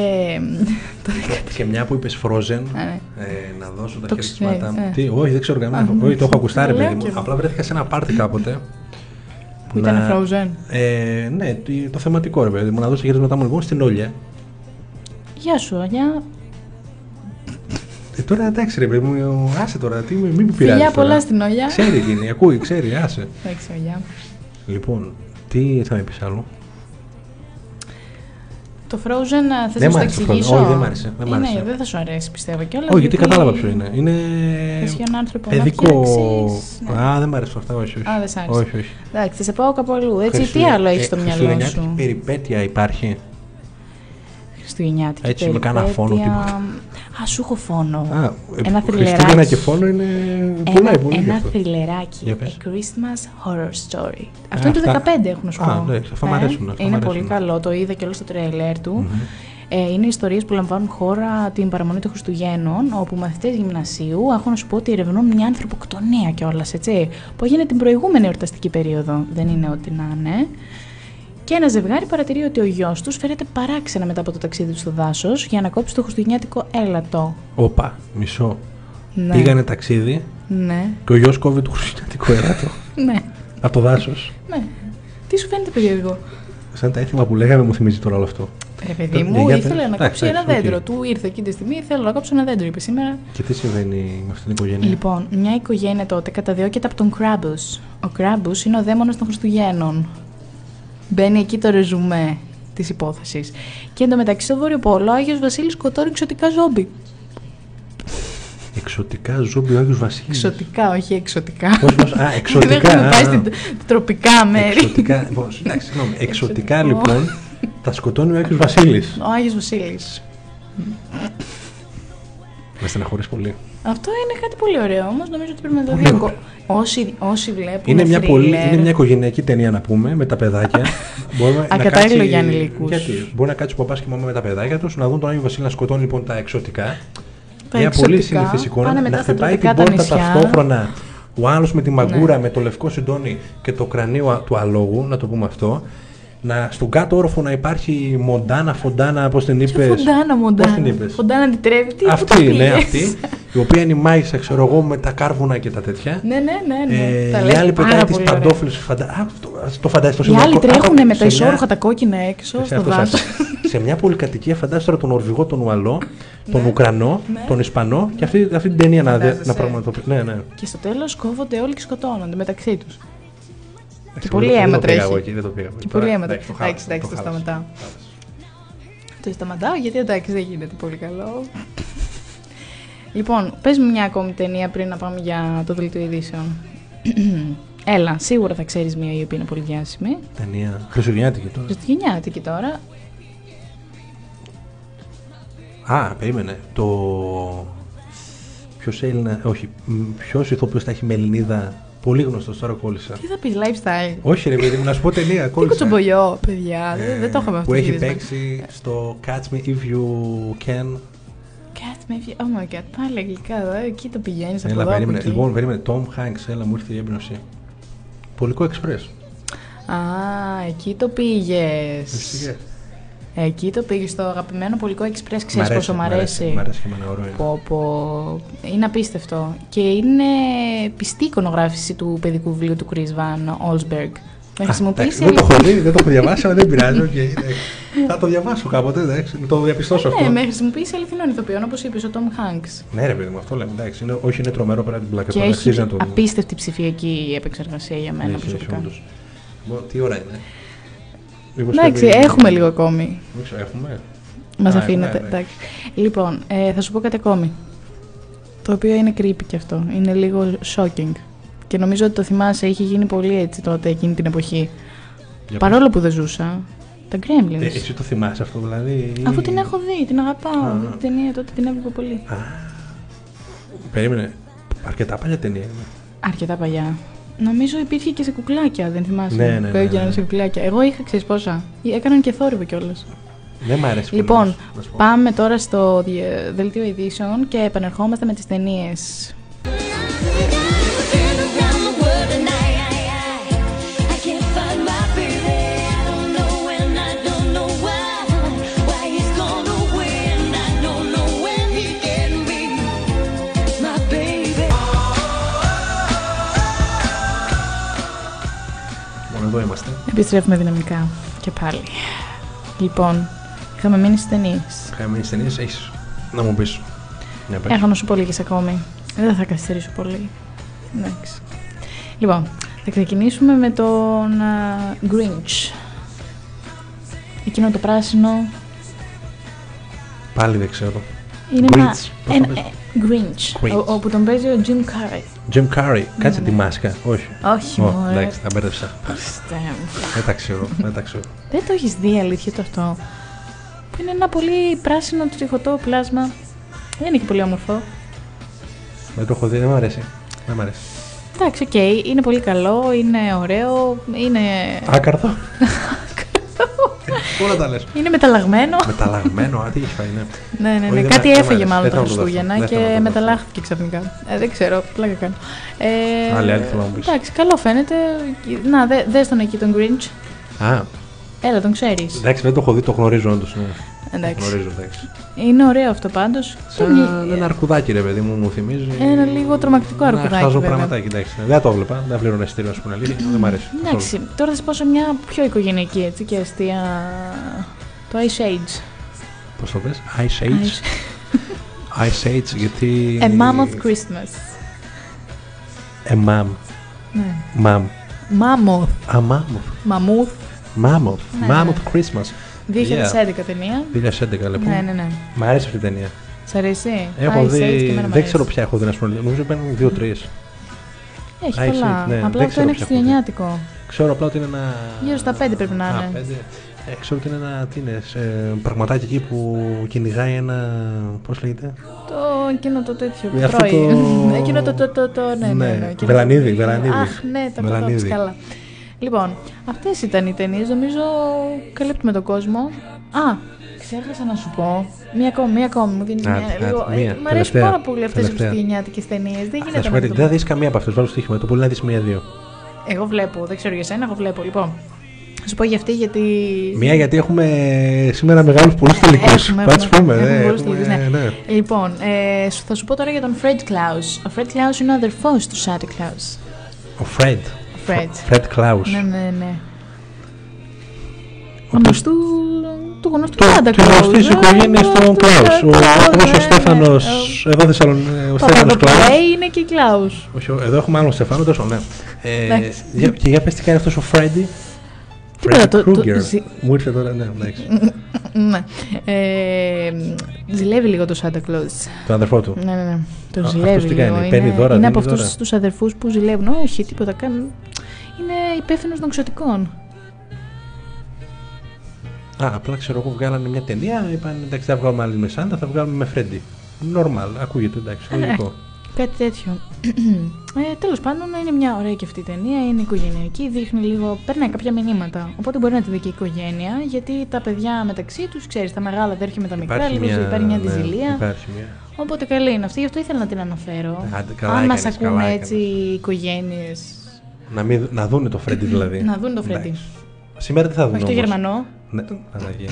[SPEAKER 3] Και μια που είπες Frozen, να δώσω τα χαιρετίσματα. Όχι, δεν ξέρω κανένα. Όχι, το έχω ακουστάρει, παιδί μου. Απλά βρέθηκα σε ένα πάρτι κάποτε.
[SPEAKER 2] Που ήταν Frozen.
[SPEAKER 3] Ναι, το θεματικό ρε παιδί μου. Να δώσω χαιρετίσματά μου λοιπόν στην Όλια.
[SPEAKER 2] Γεια σου, Όλια.
[SPEAKER 3] Τώρα εντάξει ρε παιδί μου, άσε τώρα, μην με πειράζει.
[SPEAKER 2] Φιλιά πολλά στην Όλια.
[SPEAKER 3] Ξέρει εκείνη, ακούει, ξέρει, άσε.
[SPEAKER 2] Εντάξει, Όλια.
[SPEAKER 3] Λοιπόν, τι θα με πεις άλλο?
[SPEAKER 2] Το Frozen θες να σου το εξηγήσω?
[SPEAKER 3] Όχι, δεν μ' άρεσε.
[SPEAKER 2] Δεν θα σου αρέσει, πιστεύω κιόλας.
[SPEAKER 3] Όχι, γιατί κατάλαβα ποιο είναι. Είναι παιδικό. Α, δεν μ' άρεσε αυτά, όχι.
[SPEAKER 2] Α, δεν σ' άρεσε.
[SPEAKER 3] Όχι.
[SPEAKER 2] Εντάξει, θα σε πάω κάπου αλλού. Έτσι, τι άλλο έχεις στο μυαλό σου?
[SPEAKER 3] Χριστουγεννιάτικη περιπέτεια υπάρχει?
[SPEAKER 2] Χριστουγεννιάτικη
[SPEAKER 3] έτσι, περιπέτεια. Έτσι, με κάνα φόνο τίποτα.
[SPEAKER 2] Α, σου έχω φόνο.
[SPEAKER 3] Ένα θρυλεράκι. Χριστούγεννα και φόνο είναι πολύ.
[SPEAKER 2] Ένα θρυλεράκι. A Christmas Horror Story. Αυτό είναι το 15, έχω να σου πω.
[SPEAKER 3] Ναι, θα μ' αρέσουν.
[SPEAKER 2] Είναι πολύ καλό, το είδα και όλο στο τρέιλερ του. Είναι ιστορίες που λαμβάνουν χώρα την παραμονή των Χριστουγέννων, όπου μαθητές γυμνασίου έχω να σου πω ότι ερευνούν μια ανθρωποκτονία κιόλας, έτσι, που έγινε την προηγούμενη εορταστική περίοδο. Δεν είναι ό,τι να είναι. Και ένα ζευγάρι παρατηρεί ότι ο γιος τους φέρεται παράξενα μετά από το ταξίδι του στο δάσος για να κόψει το χριστουγεννιάτικο έλατο.
[SPEAKER 3] Όπα, μισό. Ναι. Πήγανε ταξίδι και ο γιος κόβει το χριστουγεννιάτικο έλατο.
[SPEAKER 2] Ναι.
[SPEAKER 3] Από το δάσος.
[SPEAKER 2] Ναι. Τι σου φαίνεται περίεργο?
[SPEAKER 3] Σαν τα έθιμα που λέγαμε μου θυμίζει τώρα όλο αυτό.
[SPEAKER 2] Ρε παιδί μου, ήθελε να κόψει ένα δέντρο. Του ήρθε εκείνη τη στιγμή, θέλω να κόψω ένα δέντρο, είπε σήμερα.
[SPEAKER 3] Και τι συμβαίνει με αυτήν την οικογένεια?
[SPEAKER 2] Λοιπόν, μια οικογένεια τότε καταδιώκεται από τον Krampus. Ο Krampus είναι ο δαίμονας των Χριστουγέννων. Μπαίνει εκεί το ρεζουμέ της υπόθεσης. Και εντωμεταξύ στο Βόρειο Πόλο, ο Άγιος Βασίλης σκοτώνει εξωτικά ζόμπι.
[SPEAKER 3] Εξωτικά ζόμπι ο Άγιος Βασίλης?
[SPEAKER 2] Εξωτικά, όχι εξωτικά.
[SPEAKER 3] Α, εξωτικά.
[SPEAKER 2] Δεν έχουμε πάει στην τροπικά μέρη.
[SPEAKER 3] Εξωτικά, εντάξει, συγγνώμη. Εξωτικά λοιπόν τα σκοτώνει ο Άγιος Βασίλης.
[SPEAKER 2] Ο Άγιος Βασίλης.
[SPEAKER 3] Με στεναχωρείς πολύ.
[SPEAKER 2] Αυτό είναι κάτι πολύ ωραίο, όμως νομίζω ότι πρέπει να το δει. Όσοι βλέπουν.
[SPEAKER 3] Είναι μια οικογενειακή ταινία να πούμε, με τα παιδάκια.
[SPEAKER 2] Ακατάλληλο για ανηλίκους.
[SPEAKER 3] Γιατί μπορεί να κάτσει ο παπάς και η μαμά με τα παιδάκια τους, να δουν τον Άγιο Βασίλη να σκοτώνει λοιπόν τα εξωτικά. Μια πολύ συνηθής εικόνα, να χτυπάει την πόρτα ταυτόχρονα ο άλλος με τη μαγκούρα, με το λευκό συντόνι και το κρανίο του αλόγου, να το πούμε αυτό. Στον κάτω όροφο να υπάρχει Μοντάνα, Φοντάνα, πώς την είπες?
[SPEAKER 2] Φοντάνα αντιτρέβει, τι
[SPEAKER 3] αυτή, ναι, αυτή. Η οποία είναι η μάγισσα, ξέρω εγώ, με τα κάρβουνα και τα τέτοια.
[SPEAKER 2] Ναι.
[SPEAKER 3] Η άλλη πετάει τις παντόφλες. Το φαντάζεσαι το
[SPEAKER 2] οι άλλοι τρέχουν με τα ισόρουχα τα κόκκινα έξω στο δάσος.
[SPEAKER 3] Σε μια πολυκατοικία φαντάζεσαι τώρα τον Νορβηγό, τον Ουαλό, τον Ουκρανό, τον Ισπανό και αυτή την ταινία να πραγματοποιήσει. Ναι.
[SPEAKER 2] Και στο τέλος κόβονται όλοι και σκοτώνονται μεταξύ τους. Και πολύ αίμα τρέχει. Και πολύ αίμα τρέχει. Εντάξει, το σταματάω. Το σταματάω γιατί εντάξει δεν γίνεται πολύ καλό. Λοιπόν, πες μου μια ακόμη ταινία πριν να πάμε για το δελτίο ειδήσεων. Έλα, σίγουρα θα ξέρεις μια η οποία είναι πολύ διάσημη.
[SPEAKER 3] Ταινία Χριστουγεννιάτικη τώρα. Α, περίμενε. Ποιος ηθοποιός θα έχει με Ελληνίδα? Πολύ γνωστός, τώρα κόλλησα.
[SPEAKER 2] Τι θα πεις, lifestyle?
[SPEAKER 3] Όχι ρε παιδί μου, να σου πω ταινία, κόλλησα.
[SPEAKER 2] Τι κοτσομπολιό, παιδιά, δεν το είχαμε αυτό.
[SPEAKER 3] Που έχει παίξει στο Catch Me If You Can.
[SPEAKER 2] Catch Oh my god, πάλι αγγλικά εδώ, εκεί το πηγαίνεις από
[SPEAKER 3] Έλα,
[SPEAKER 2] εδώ.
[SPEAKER 3] περίμενε.
[SPEAKER 2] Από εκεί.
[SPEAKER 3] Λοιπόν, περίμενε. Tom Hanks, έλα, μου ήρθε η έμπνευση. Πολικό Express.
[SPEAKER 2] Α, εκεί το πήγες.
[SPEAKER 3] Φυσικά.
[SPEAKER 2] Εκεί το πήγες στο αγαπημένο Πολικό Express. Ξέρεις πόσο μ' αρέσει.
[SPEAKER 3] Μ' αρέσει και εμένα, ωραίο είναι.
[SPEAKER 2] Πω. Είναι απίστευτο. Και είναι πιστή εικονογράφηση του παιδικού βιβλίου του Chris Van Allsburg. Με χρησιμοποιήσει.
[SPEAKER 3] Δεν το έχω δει, δεν το έχω διαβάσει, αλλά δεν πειράζει. Θα το διαβάσω κάποτε, εντάξει, να το διαπιστώσω αυτό.
[SPEAKER 2] Ναι, με χρησιμοποιήσει αληθινών ηθοποιών, όπως είπες, ο Tom Hanks.
[SPEAKER 3] Ναι, ρε παιδί μου, αυτό λέμε. Εντάξει, όχι, είναι τρομερό πέρα την πλάκα.
[SPEAKER 2] Και έχει απίστευτη ψηφιακή επεξεργασία για μένα προσωπικά.
[SPEAKER 3] Τι ώρα είναι?
[SPEAKER 2] Εντάξει, έχουμε λίγο ακόμη.
[SPEAKER 3] Έχουμε.
[SPEAKER 2] Μας αφήνετε. Εντάξει. Λοιπόν, θα σου πω κάτι ακόμη. Το οποίο είναι creepy κι αυτό. Είναι λίγο shocking. Και νομίζω ότι το θυμάσαι, είχε γίνει πολύ έτσι τότε εκείνη την εποχή. Παρόλο που δεν ζούσα. Τα Gremlins.
[SPEAKER 3] Εσύ το θυμάσαι αυτό δηλαδή?
[SPEAKER 2] Αφού την έχω δει, την αγαπάω. Την ταινία τότε την έβλεπα πολύ.
[SPEAKER 3] Περίμενε. Αρκετά παλιά ταινία είναι.
[SPEAKER 2] Αρκετά παλιά. Νομίζω υπήρχε και σε κουκλάκια, δεν θυμάσαι?
[SPEAKER 3] Ναι.
[SPEAKER 2] Σε κουκλάκια. Εγώ είχα, ξέρεις πόσα. Έκαναν και θόρυβο κιόλας.
[SPEAKER 3] Δεν μ' αρέσει.
[SPEAKER 2] Λοιπόν, πάμε τώρα στο δελτίο ειδήσεων και επανερχόμαστε με τις ταινίες.
[SPEAKER 3] Εδώ είμαστε.
[SPEAKER 2] Επιστρέφουμε δυναμικά και πάλι. Λοιπόν, είχαμε μείνει στις ταινίες.
[SPEAKER 3] Έχεις να μου πεις?
[SPEAKER 2] Έχω να σου πω λίγες ακόμη. Δεν θα καθυστερήσω πολύ. Εντάξει. Λοιπόν, θα ξεκινήσουμε με τον Grinch. Εκείνο το πράσινο.
[SPEAKER 3] Πάλι δεν ξέρω.
[SPEAKER 2] Είναι ένα Grinch, όπου τον παίζει ο Jim Carrey.
[SPEAKER 3] Jim Carrey, κάτσε τη μάσκα.
[SPEAKER 2] Όχι μωρέ.
[SPEAKER 3] Εντάξει, τα μπέρδεψα. Δεν τα ξέρω.
[SPEAKER 2] Δεν το έχεις δει αλήθεια το αυτό? Που είναι ένα πολύ πράσινο τριχωτό πλάσμα. Δεν είναι και πολύ όμορφο.
[SPEAKER 3] Δεν το έχω δει, δεν μ' αρέσει.
[SPEAKER 2] Εντάξει, οκ, είναι πολύ καλό, είναι ωραίο, είναι...
[SPEAKER 3] Άκαρδο. Όλα τα λες.
[SPEAKER 2] Είναι μεταλλαγμένο.
[SPEAKER 3] Μεταλλαγμένο, τι έχει φάει, ναι.
[SPEAKER 2] Ναι. Κάτι έφεγε μάλλον τα Χριστούγεννα και μεταλλάχθηκε ξαφνικά. Δεν ξέρω, πλάκα κάνω.
[SPEAKER 3] Άλλη θέλω να μου πεις.
[SPEAKER 2] Εντάξει, καλό φαίνεται. Να, δες τον εκεί τον Grinch. Έλα, τον ξέρεις.
[SPEAKER 3] Εντάξει, δεν το έχω δει, το γνωρίζω όντως.
[SPEAKER 2] Εντάξει.
[SPEAKER 3] Εντάξει.
[SPEAKER 2] Είναι ωραίο αυτό πάντως.
[SPEAKER 3] Σαν ένα αρκουδάκι, ρε παιδί μου θυμίζει.
[SPEAKER 2] Ένα λίγο τρομακτικό αρκουδάκι.
[SPEAKER 3] Χάζω πραγματάκι, εντάξει. Δεν το έβλεπα, δεν πλήρωνε εισιτήριο, α πούμε, αλήθεια. Δεν μ' αρέσει.
[SPEAKER 2] Εντάξει, τώρα θα σα πω σε μια πιο οικογενειακή έτσι και αστεία. Το Ice Age.
[SPEAKER 3] Πώς το πες? Ice Age. Ice Age, γιατί.
[SPEAKER 2] A Mammoth Christmas.
[SPEAKER 3] A Mam.
[SPEAKER 2] Ναι.
[SPEAKER 3] Mam.
[SPEAKER 2] Mammoth.
[SPEAKER 3] A Mammoth.
[SPEAKER 2] Mammoth.
[SPEAKER 3] Mammoth Christmas.
[SPEAKER 2] 2011 ταινία.
[SPEAKER 3] 2011 λοιπόν.
[SPEAKER 2] Ναι.
[SPEAKER 3] Μ' αρέσει αυτή η ταινία.
[SPEAKER 2] Σ' αρέσει?
[SPEAKER 3] Έχω δει. Δεν ξέρω ποια έχω δει να σου πω. Νομίζω ότι παίρνουν 2-3.
[SPEAKER 2] Έχει πολλά. Απλά αυτό είναι χριστουγεννιάτικο.
[SPEAKER 3] Ξέρω απλά ότι είναι ένα.
[SPEAKER 2] Γύρω στα 5 πρέπει να είναι.
[SPEAKER 3] Ξέρω ότι είναι ένα πραγματάκι εκεί που κυνηγάει ένα. Πώς λέγεται?
[SPEAKER 2] Εκείνο το τέτοιο που τρώει. Εκείνο το. Ναι.
[SPEAKER 3] Βελανίδι.
[SPEAKER 2] Αχ, ναι, τα κατάλαβες καλά. Λοιπόν, αυτές ήταν οι ταινίες, νομίζω καλύπτουμε τον κόσμο. Ξέχασα να σου πω. Μία ακόμη. Μου δίνει μία. Μ' αρέσουν πάρα πολύ αυτές οι χριστουγεννιάτικες ταινίες. Δεν γίνεται να
[SPEAKER 3] δεν θα δεις καμία από αυτές. Βάλω στοίχημα. Το πολύ να δεις μία-δύο.
[SPEAKER 2] Εγώ βλέπω. Δεν ξέρω για σένα, εγώ βλέπω. Λοιπόν, θα σου πω για αυτή γιατί.
[SPEAKER 3] Μία γιατί έχουμε σήμερα μεγάλους πολλούς τελικούς. Θα τους πούμε.
[SPEAKER 2] Λοιπόν, θα σου πω τώρα για τον Fred Claus. Ο Fred Claus είναι ο αδερφός του Santa Claus.
[SPEAKER 3] Ο Fred Claus.
[SPEAKER 2] Ναι. Ο γνωστού του γνωστού Santa Claus.
[SPEAKER 3] Της γνωστής οικογένειας των Claus. Ο Στέφανος, εδώ ο Στέφανος Claus.
[SPEAKER 2] Είναι και Claus.
[SPEAKER 3] Εδώ έχουμε άλλον Στέφανο, τόσο ναι. Και για πες τι κάνει αυτός ο Freddy. Freddy Krueger. Μου ήρθε τώρα, ναι, εντάξει.
[SPEAKER 2] Ναι. Ζηλεύει λίγο το Santa Claus.
[SPEAKER 3] Τον αδερφό του.
[SPEAKER 2] Ναι. Το ζηλεύει λίγο. Είναι από αυτούς τους αδερφούς που ζηλεύουν. Όχι, τίποτα κάνουν. Είναι υπεύθυνος των ξωτικών.
[SPEAKER 3] Απλά ξέρω εγώ βγάλανε μια ταινία. Είπαν εντάξει, θα βγάλουμε άλλη με Santa, θα βγάλουμε με Freddy. Normal, ακούγεται, εντάξει, λογικό.
[SPEAKER 2] Κάτι τέτοιο. Τέλος πάντων, είναι μια ωραία και αυτή η ταινία. Είναι οικογενειακή, δείχνει λίγο. Περνάει κάποια μηνύματα. Οπότε μπορεί να τη δει και η οικογένεια, γιατί τα παιδιά μεταξύ τους, ξέρεις, τα μεγάλα αδέρφια με τα μικρά, λίγο υπάρχει μια αντιζηλία. Οπότε καλή είναι αυτή, γι' αυτό ήθελα να την αναφέρω. Αν μας ακούνε έτσι οι οικογένειες.
[SPEAKER 3] Να δούνε το Φρέντι δηλαδή.
[SPEAKER 2] Να δούνε το Φρέντι.
[SPEAKER 3] Σήμερα τι θα δουν?
[SPEAKER 2] Όχι το Γερμανό.
[SPEAKER 3] Ναι, Παναγία.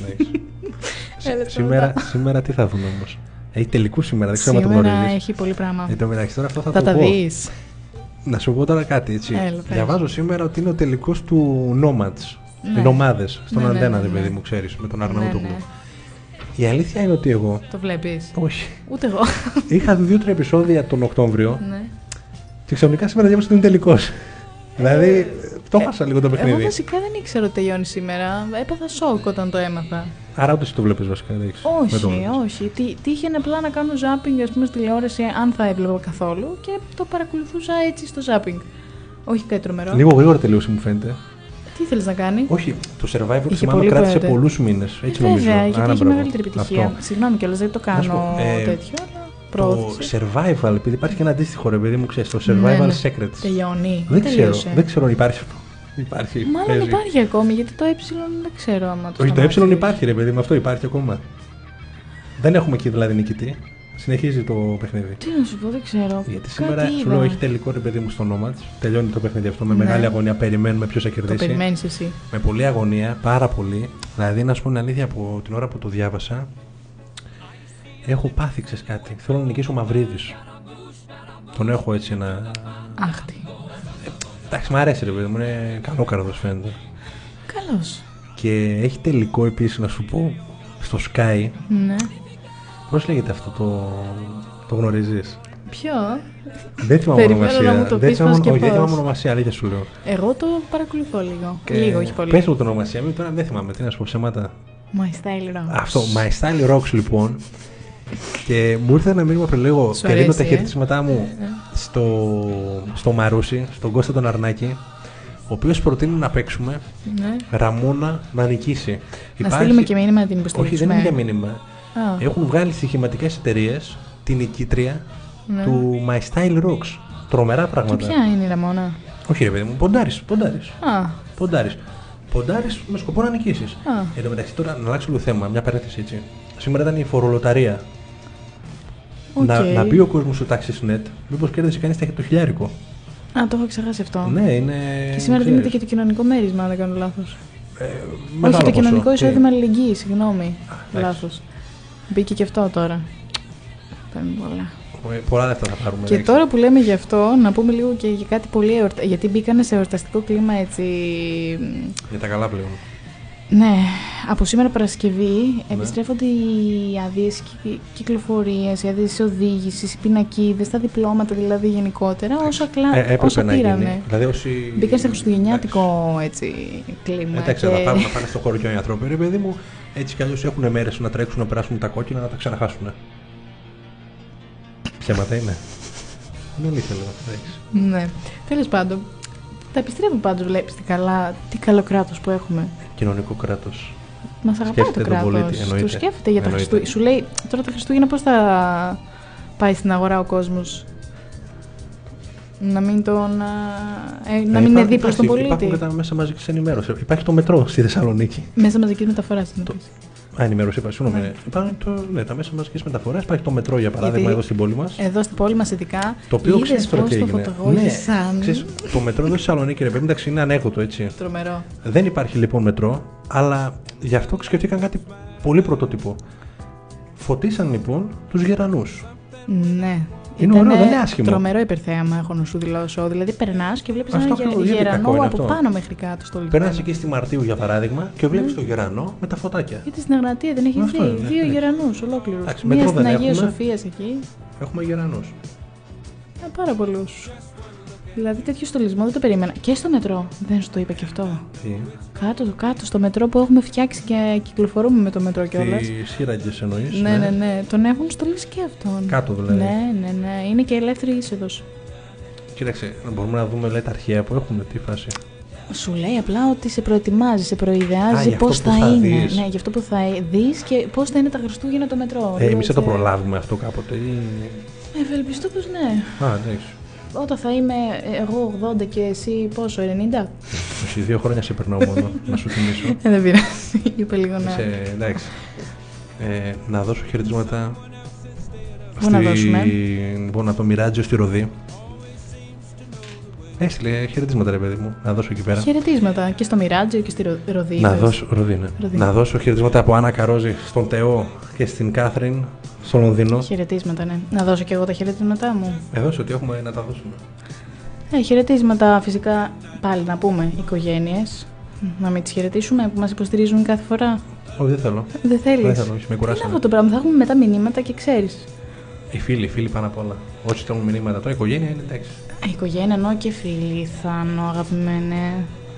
[SPEAKER 3] Σήμερα τι θα δουν όμως? Έχει τελικού σήμερα, δεν ξέρω αν το γνωρίζεις.
[SPEAKER 2] Σήμερα έχει πολύ πράγμα.
[SPEAKER 3] Εν τω μεταξύ τώρα αυτό θα
[SPEAKER 2] το
[SPEAKER 3] τα
[SPEAKER 2] δεις.
[SPEAKER 3] Να σου πω τώρα κάτι έτσι. Διαβάζω σήμερα ότι είναι ο τελικός του Nomads. Οι νομάδες στον Αντένα, παιδί μου, ξέρεις, με τον Αρναούτογλου. Η αλήθεια είναι ότι εγώ.
[SPEAKER 2] Το βλέπεις?
[SPEAKER 3] Όχι.
[SPEAKER 2] Ούτε εγώ.
[SPEAKER 3] Είχα δει 2-3 επεισόδια τον Οκτώβριο. Και ξαφνικά σήμερα διάβασα ότι είναι τελικός. Δηλαδή, το χάσα λίγο το παιχνίδι.
[SPEAKER 2] Εγώ βασικά δεν ήξερα ότι τελειώνει σήμερα. Έπαθα σοκ όταν το έμαθα.
[SPEAKER 3] Άρα ούτε εσύ το βλέπεις βασικά?
[SPEAKER 2] Όχι. Τύχαινε απλά να κάνω ζάπινγκ, ας πούμε, στη τηλεόραση, αν θα έβλεπα καθόλου, και το παρακολουθούσα έτσι στο ζάπινγκ. Όχι κάτι τρομερό.
[SPEAKER 3] Λίγο γρήγορα τελείωσε, μου φαίνεται.
[SPEAKER 2] Τι θέλεις να κάνει?
[SPEAKER 3] Όχι, το Survivor θυμάμαι κράτησε πολλούς μήνες. Έτσι νομίζω.
[SPEAKER 2] Βέβαια, γιατί έχει μεγαλύτερη επιτυχία. Συγγνώμη κιόλας, δεν το κάνω τέτοιο. Το
[SPEAKER 3] Survival, επειδή υπάρχει και ένα αντίστοιχο, ρε παιδί μου, ξέρεις, το Survival Secrets.
[SPEAKER 2] Τελειώνει.
[SPEAKER 3] Δεν ξέρω αν υπάρχει αυτό. Υπάρχει.
[SPEAKER 2] Μάλλον υπάρχει ακόμη, γιατί το δεν ξέρω άμα το.
[SPEAKER 3] Όχι, το υπάρχει, ρε παιδί μου, αυτό υπάρχει ακόμα. Δεν έχουμε εκεί δηλαδή νικητή. Συνεχίζει το παιχνίδι.
[SPEAKER 2] Τι να σου πω, δεν ξέρω.
[SPEAKER 3] Γιατί σήμερα σου λέω έχει τελικό, ρε παιδί μου, στο Nomads. Τελειώνει το παιχνίδι αυτό με μεγάλη αγωνία. Περιμένουμε ποιος θα κερδίσει.
[SPEAKER 2] Το περιμένεις εσύ.
[SPEAKER 3] Με πολλή αγωνία, πάρα πολύ. Δηλαδή, να σου πω την αλήθεια, από την ώρα που το διάβασα, έχω πάθει, ξέρεις κάτι. Θέλω να νικήσω ο Μαυρίδης. Τον έχω έτσι ένα.
[SPEAKER 2] Άχτη.
[SPEAKER 3] Εντάξει, μου αρέσει, ρε παιδί μου, είναι καλό καρδός φαίνεται.
[SPEAKER 2] Καλός.
[SPEAKER 3] Και έχει τελικό επίσης, να σου πω, στο Sky.
[SPEAKER 2] Ναι.
[SPEAKER 3] Πώς λέγεται αυτό το γνωρίζεις?
[SPEAKER 2] Ποιο?
[SPEAKER 3] Δεν θυμάμαι ονομασία.
[SPEAKER 2] Δεν
[SPEAKER 3] θυμάμαι ονομασία, αλήθεια σου λέω.
[SPEAKER 2] Εγώ το παρακολουθώ λίγο. Λίγο, όχι πολύ.
[SPEAKER 3] Πες μου την ονομασία, τώρα δεν θυμάμαι, τι να σου πω ψέματα.
[SPEAKER 2] My Style Rocks.
[SPEAKER 3] Αυτό, My Style Rocks λοιπόν. Και μου ήρθε ένα μήνυμα πριν λίγο και ρίχνω τα χαιρετίσματά μου στο Μαρούσι, στον Κώστα τον Αρνάκη, ο οποίος προτείνει να παίξουμε Ραμόνα να νικήσει.
[SPEAKER 2] Να στείλουμε και μήνυμα να την υποστηρίξουμε.
[SPEAKER 3] Όχι, δεν είναι για μήνυμα. Έχουν βγάλει στοιχηματικές εταιρείες την νικήτρια του My Style Rocks. Τρομερά πράγματα.
[SPEAKER 2] Και ποια είναι η Ραμόνα?
[SPEAKER 3] Όχι, ρε παιδί μου, ποντάρεις με σκοπό να νικήσεις. Εν τω μεταξύ, τώρα να αλλάξω λίγο θέμα, μια παρένθεση έτσι. Σήμερα ήταν η φορολοταρία. Να μπει ο κόσμος στο Taxis.net, μήπως κέρδισε κανείς το χιλιάρικο.
[SPEAKER 2] Το έχω ξεχάσει αυτό.
[SPEAKER 3] Ναι, είναι.
[SPEAKER 2] Και σήμερα δίνεται και το κοινωνικό μέρισμα, αν δεν κάνω λάθος. Όχι, το κοινωνικό εισόδημα αλληλεγγύη, συγγνώμη. Λάθος. Μπήκε και αυτό τώρα. Παίρνουν πολλά.
[SPEAKER 3] Πολλά λεφτά θα πάρουμε.
[SPEAKER 2] Και τώρα που λέμε γι' αυτό, να πούμε λίγο και για κάτι πολύ εορταστικό. Γιατί μπήκανε σε εορταστικό κλίμα έτσι.
[SPEAKER 3] Για τα καλά πλέον.
[SPEAKER 2] Ναι, από σήμερα Παρασκευή επιστρέφονται οι άδειες κυκλοφορίας, οι άδειες οδήγησης, οι πινακίδες, τα διπλώματα δηλαδή γενικότερα, όσα πήρανε.
[SPEAKER 3] Δηλαδή όσοι.
[SPEAKER 2] Μπήκαν σε χριστουγεννιάτικο έτσι κλίμα.
[SPEAKER 3] Εντάξει, θα πάνε στο χωριό οι άνθρωποι, ρε παιδί μου, έτσι κι αλλιώς έχουν μέρες να τρέξουν, να περάσουν τα κόκκινα, να τα ξαναχάσουν. Ψέματα είναι. Είναι αλήθεια λέω.
[SPEAKER 2] Ναι, τέλος πάντων. Τα επιστρέφω πάντως, βλέπεις τι καλό κράτος που έχουμε.
[SPEAKER 3] Κοινωνικό κράτος.
[SPEAKER 2] Μας αγαπάει το κράτος. Του σκέφτεται για τα Χριστούγεννα. Σου λέει τώρα τα Χριστούγεννα πώς θα πάει στην αγορά ο κόσμος. Να μην είναι δίπλα στον πολίτη.
[SPEAKER 3] Υπάρχουν και τα μέσα μαζικής ενημέρωσης. Υπάρχει το μετρό στη Θεσσαλονίκη.
[SPEAKER 2] Μέσα μαζικής μεταφοράς.
[SPEAKER 3] Ενημέρωση, συγγνώμη. Υπάρχουν τα μέσα μαζικής μεταφοράς. Υπάρχει το μετρό για παράδειγμα εδώ στην πόλη μας.
[SPEAKER 2] Εδώ στην πόλη μας ειδικά.
[SPEAKER 3] Το οποίο ξέρεις τώρα τι έγινε. Το μετρό εδώ στη Θεσσαλονίκη, ρε παιδί, εντάξει, είναι ανέκδοτο έτσι.
[SPEAKER 2] Τρομερό.
[SPEAKER 3] Δεν υπάρχει λοιπόν μετρό, αλλά γι' αυτό σκεφτήκαν κάτι πολύ πρωτότυπο. Φωτίσαν λοιπόν τους γερανούς.
[SPEAKER 2] Ναι.
[SPEAKER 3] Είναι ωραίο, δεν είναι άσχημο.
[SPEAKER 2] Τρομερό υπερθέαμα, έχω να σου δηλώσω. Δηλαδή, περνάς και βλέπεις έναν γερανό από πάνω μέχρι κάτω στο λιτό.
[SPEAKER 3] Περνάς εκεί στη Μαρτίου για παράδειγμα και βλέπεις τον γερανό με τα φωτάκια.
[SPEAKER 2] Γιατί στην Εγνατία δεν έχει δει. Δύο γερανούς ολόκληρους. Μία στην Αγία Σοφία εκεί.
[SPEAKER 3] Έχουμε γερανούς.
[SPEAKER 2] Πάρα πολλούς. Δηλαδή, τέτοιο στολισμό δεν το περίμενα. Και στο μετρό. Δεν σου το είπα και αυτό. Κάτω στο μετρό που έχουμε φτιάξει και κυκλοφορούμε με το μετρό κιόλας.
[SPEAKER 3] Τις σύραγγες εννοείς.
[SPEAKER 2] Ναι. Τον έχουν στολίσει και αυτόν.
[SPEAKER 3] Κάτω δηλαδή.
[SPEAKER 2] Ναι. Είναι και ελεύθερη είσοδος.
[SPEAKER 3] Κοίταξε, μπορούμε να δούμε τα αρχαία που έχουμε, τι φάση.
[SPEAKER 2] Σου λέει απλά ότι σε προετοιμάζει, σε προειδεάζει πώς θα είναι. Ναι, γι' αυτό που θα δεις και πώς θα είναι τα Χριστούγεννα το μετρό.
[SPEAKER 3] Εμείς θα το προλάβουμε αυτό κάποτε ή.
[SPEAKER 2] Ευελπιστώ πως ναι.
[SPEAKER 3] Εντάξει.
[SPEAKER 2] Όταν θα είμαι εγώ 80 και εσύ πόσο, 90?
[SPEAKER 3] 22 χρόνια σε περνάω μόνο, να σου θυμίσω.
[SPEAKER 2] Δεν πειράζει, είπε λίγο να.
[SPEAKER 3] Εντάξει. Να δώσω χαιρετίσματα
[SPEAKER 2] Πού να δώσουμε?
[SPEAKER 3] Λοιπόν, από το Μιράτζιο στη Ροδί. Έστειλε χαιρετίσματα, ρε παιδί μου, να δώσω εκεί πέρα.
[SPEAKER 2] Χαιρετίσματα και στο Μιράτζιο και στη Ροδί.
[SPEAKER 3] Ροδί, ναι. Να δώσω χαιρετίσματα από Άννα Καρόζη στον Τεό και στην Κάθριν στο Λονδίνο.
[SPEAKER 2] Χαιρετίσματα, ναι. Να δώσω και εγώ τα χαιρετίσματά μου.
[SPEAKER 3] Δώσε ότι έχουμε να τα δώσουμε.
[SPEAKER 2] Χαιρετίσματα φυσικά πάλι να πούμε οικογένειες. Να μην τις χαιρετήσουμε που μας υποστηρίζουν κάθε φορά.
[SPEAKER 3] Όχι, δεν θέλω.
[SPEAKER 2] Δεν θέλεις.
[SPEAKER 3] Δεν θέλω, με κουράσανε.
[SPEAKER 2] Είναι αυτό το πράγμα. Θα έχουμε μετά μηνύματα και ξέρεις.
[SPEAKER 3] Οι φίλοι πάνω απ' όλα. Όσοι στέλνουν μηνύματα τώρα, η οικογένεια είναι εντάξει.
[SPEAKER 2] Η οικογένεια εννοώ και φίλοι, Θάνο, αγαπημένε.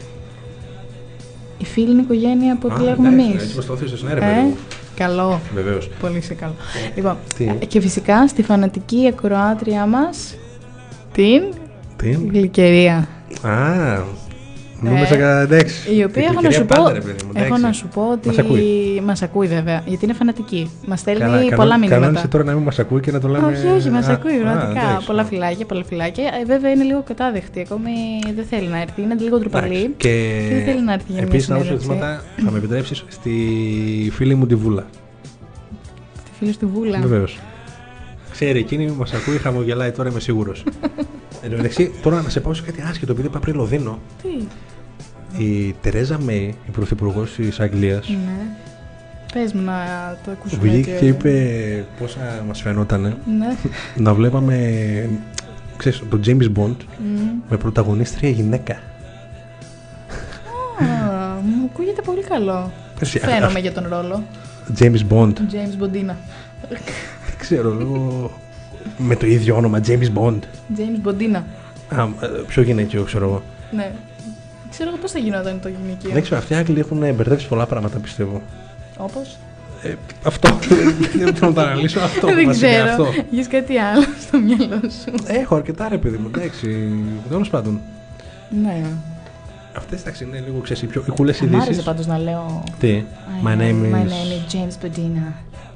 [SPEAKER 2] Οι φίλοι είναι η οικογένεια που επιλέγουμε εμείς.
[SPEAKER 3] Έτσι πως το όθησες, ναι, ρε παιδί μου.
[SPEAKER 2] Καλό.
[SPEAKER 3] Βεβαίως.
[SPEAKER 2] Πολύ σε καλό. Λοιπόν, και φυσικά στη φανατική ακροάτριά μας την Γλυκερία.
[SPEAKER 3] Νόμιζα εντάξει.
[SPEAKER 2] Η οποία έχω να σου πω ότι μας ακούει βέβαια, γιατί είναι φανατική. Μας στέλνει πολλά μηνύματα.
[SPEAKER 3] Κανόνισε τώρα να μην μας ακούει και να το λέμε.
[SPEAKER 2] Όχι, μας ακούει πραγματικά. Πολλά φυλάκια. Βέβαια είναι λίγο κατάδεχτη. Ακόμη δεν θέλει να έρθει. Είναι λίγο ντροπαλή. Και δεν θέλει να έρθει για μια συνέντευξη.
[SPEAKER 3] Επίσης, να δώσω ερωτήματα, θα με επιτρέψεις, στη φίλη μου τη Βούλα.
[SPEAKER 2] Στη φίλη σου τη Βούλα.
[SPEAKER 3] Βεβαίως. Ξέρει εκείνη, μας ακούει, χαμογελάει τώρα, είμαι σίγουρος. Εν τω μεταξύ, τώρα να σε πάω σε κάτι άσχετο, επειδή είπα πριν Λονδίνο.
[SPEAKER 2] Τι?
[SPEAKER 3] Η Τερέζα Μέι, η πρωθυπουργός της Αγγλίας.
[SPEAKER 2] Ναι. Πες μου να το ακούσουμε.
[SPEAKER 3] Βγήκε και είπε πόσα μας φαινότανε.
[SPEAKER 2] Ναι.
[SPEAKER 3] Να βλέπαμε, ξέρεις, τον James Bond με πρωταγωνίστρια γυναίκα.
[SPEAKER 2] Μου ακούγεται πολύ καλό. Φαίνομαι για τον ρόλο.
[SPEAKER 3] James Bond.
[SPEAKER 2] James Bondina.
[SPEAKER 3] Δεν ξέρω, λίγο με το ίδιο όνομα, James Bond.
[SPEAKER 2] James Bondina.
[SPEAKER 3] Πιο γυναικείο, ξέρω εγώ.
[SPEAKER 2] Ναι. Ξέρω πώς θα γινόταν το γυναικείο.
[SPEAKER 3] Δεν ξέρω, αυτοί οι Άγγλοι έχουν μπερδέψει πολλά πράγματα, πιστεύω.
[SPEAKER 2] Όπως?
[SPEAKER 3] Αυτό. Δεν θέλω να το αναλύσω. Αυτό.
[SPEAKER 2] Δεν ξέρω. Έχεις κάτι άλλο στο μυαλό σου?
[SPEAKER 3] Έχω αρκετά, ρε παιδί μου. Εντάξει. Τέλος πάντων.
[SPEAKER 2] Ναι.
[SPEAKER 3] Αυτές εντάξει είναι λίγο ξέρεις, οι κούλες ειδήσεις.
[SPEAKER 2] Μ' άρεσε πάντως να λέω.
[SPEAKER 3] Τι? My name
[SPEAKER 2] is James Bondina.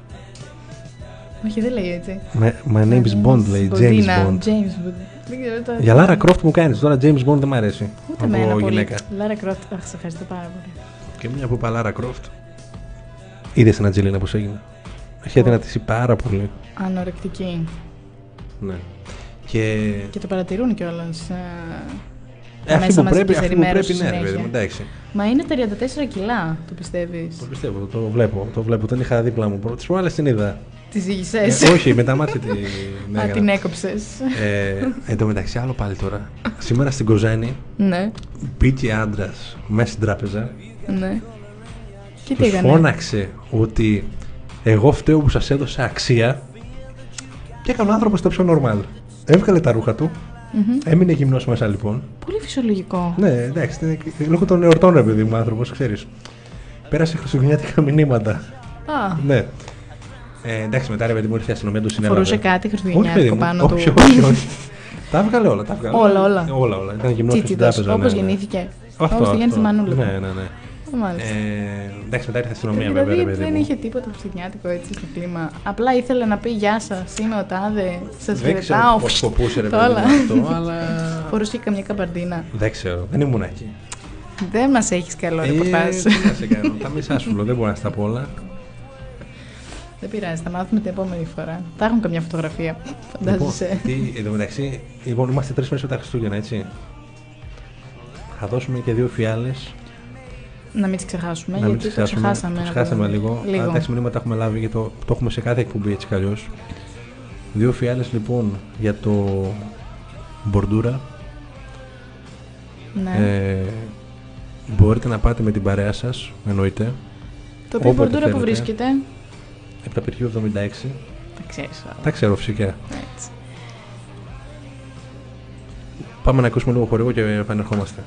[SPEAKER 2] Όχι, δεν λέει έτσι.
[SPEAKER 3] My name is Bond, λέει. James Bond. Για Lara Croft μου κάνεις. Τώρα James Bond δεν μ' αρέσει.
[SPEAKER 2] Ούτε εμένα πολύ. Lara Croft, σε ευχαριστώ πάρα πολύ.
[SPEAKER 3] Και μια που είπα Lara Croft. Είδες την Αντζελίνα πώς έγινε? Έχει αδυνατήσει πάρα πολύ.
[SPEAKER 2] Ανορεκτική.
[SPEAKER 3] Ναι.
[SPEAKER 2] Και το παρατηρούν κιόλας.
[SPEAKER 3] Αυτή που πρέπει, ναι, βέβαια, εντάξει.
[SPEAKER 2] Μα είναι 34 κιλά, το πιστεύεις?
[SPEAKER 3] Το πιστεύω, το βλέπω. Τον είχα δίπλα μου. Τις προάλλες την είδα.
[SPEAKER 2] Τη ζήγησες?
[SPEAKER 3] Όχι, με τα μάτια
[SPEAKER 2] την έκοψες.
[SPEAKER 3] Εν τω μεταξύ, άλλο πάλι τώρα. Σήμερα στην Κοζάνη μπήκε άντρας μέσα στην τράπεζα.
[SPEAKER 2] Ναι. Και
[SPEAKER 3] τους φώναξε ότι εγώ φταίω που σας έδωσα αξία. Και έκανε ο άνθρωπος το πιο normal. Έβγαλε τα ρούχα του. Έμεινε γυμνός μέσα λοιπόν.
[SPEAKER 2] Πολύ φυσιολογικό.
[SPEAKER 3] Ναι, εντάξει. Λόγω των εορτών, ρε παιδί μου, άνθρωπος, ξέρεις. Πέρασε χριστουγεννιάτικα μηνύματα. Ναι. Εντάξει, μετά ρε παιδί μου ήρθε η αστυνομία, του συνέλαβε.
[SPEAKER 2] Φορούσε κάτι χριστουγεννιάτικο πάνω του?
[SPEAKER 3] Όχι. Τα έβγαλε όλα. Όλα. Ήταν γυμνός στην τράπεζα.
[SPEAKER 2] Όπως γεννήθηκε. Όπως τη γέννησε η μανούλα.
[SPEAKER 3] Ναι. Εντάξει, μετά ήρθε η αστυνομία βέβαια.
[SPEAKER 2] Δηλαδή δεν είχε τίποτα χριστουγεννιάτικο έτσι στο κλίμα. Απλά ήθελε να πει γεια σας, είμαι ο τάδε, σας χαιρετάω.
[SPEAKER 3] Πώς σκοπούσε ρε παιδί μου αυτό, αλλά...
[SPEAKER 2] Φορούσε και καμιά καμπαρντίνα.
[SPEAKER 3] Δεν ξέρω, δεν ήμουν εκεί.
[SPEAKER 2] Δεν μας έχεις καλό ρεπορτάζ.
[SPEAKER 3] Τι να σε κάνω, τα μισά σου λέω, δεν μπορώ να στα πω όλα.
[SPEAKER 2] Δεν πειράζει, θα μάθουμε την επόμενη φορά. Θα έχουν καμιά φωτογραφία, φαντάζεσαι.
[SPEAKER 3] Εν τω μεταξύ, λοιπόν, είμαστε 3 μέρες μετά Χριστούγεννα, έτσι. Θα δώσουμε και 2 φιάλες.
[SPEAKER 2] Να μην τις ξεχάσουμε, γιατί το ξεχάσαμε.
[SPEAKER 3] Το ξεχάσαμε λίγο. Εντάξει, μηνύματα έχουμε λάβει, γιατί το έχουμε σε κάθε εκπομπή έτσι κι αλλιώς. 2 φιάλες λοιπόν για το Μπορντούρα.
[SPEAKER 2] Ναι.
[SPEAKER 3] Μπορείτε να πάτε με την παρέα σας, εννοείται.
[SPEAKER 2] Το οποίο Μπορντούρα που βρίσκεται?
[SPEAKER 3] Επταπηργίου 76.
[SPEAKER 2] Τα ξέρεις.
[SPEAKER 3] Τα ξέρω φυσικά.
[SPEAKER 2] Έτσι.
[SPEAKER 3] Πάμε να ακούσουμε λίγο χορηγό και επανερχόμαστε.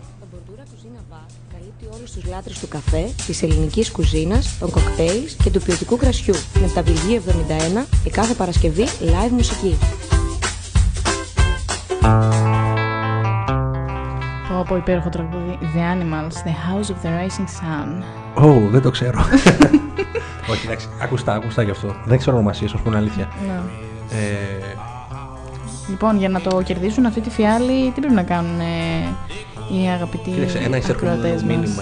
[SPEAKER 4] Στους λάτρες του καφέ, της ελληνικής κουζίνας, των κοκτέιλς και του ποιοτικού κρασιού. Με τα Βιλγίου 71 και κάθε Παρασκευή live μουσική.
[SPEAKER 2] Το υπέροχο τραγούδι The Animals, The House of the Rising Sun.
[SPEAKER 3] Δεν το ξέρω. Όχι, εντάξει, ακουστά γι' αυτό. Δεν ξέρω ονομασίες, ας πούμε αλήθεια.
[SPEAKER 2] Λοιπόν, για να το κερδίσουν αυτή τη φιάλη, τι πρέπει να κάνουν οι αγαπητοί ακροατές μας?
[SPEAKER 3] Μήνυμα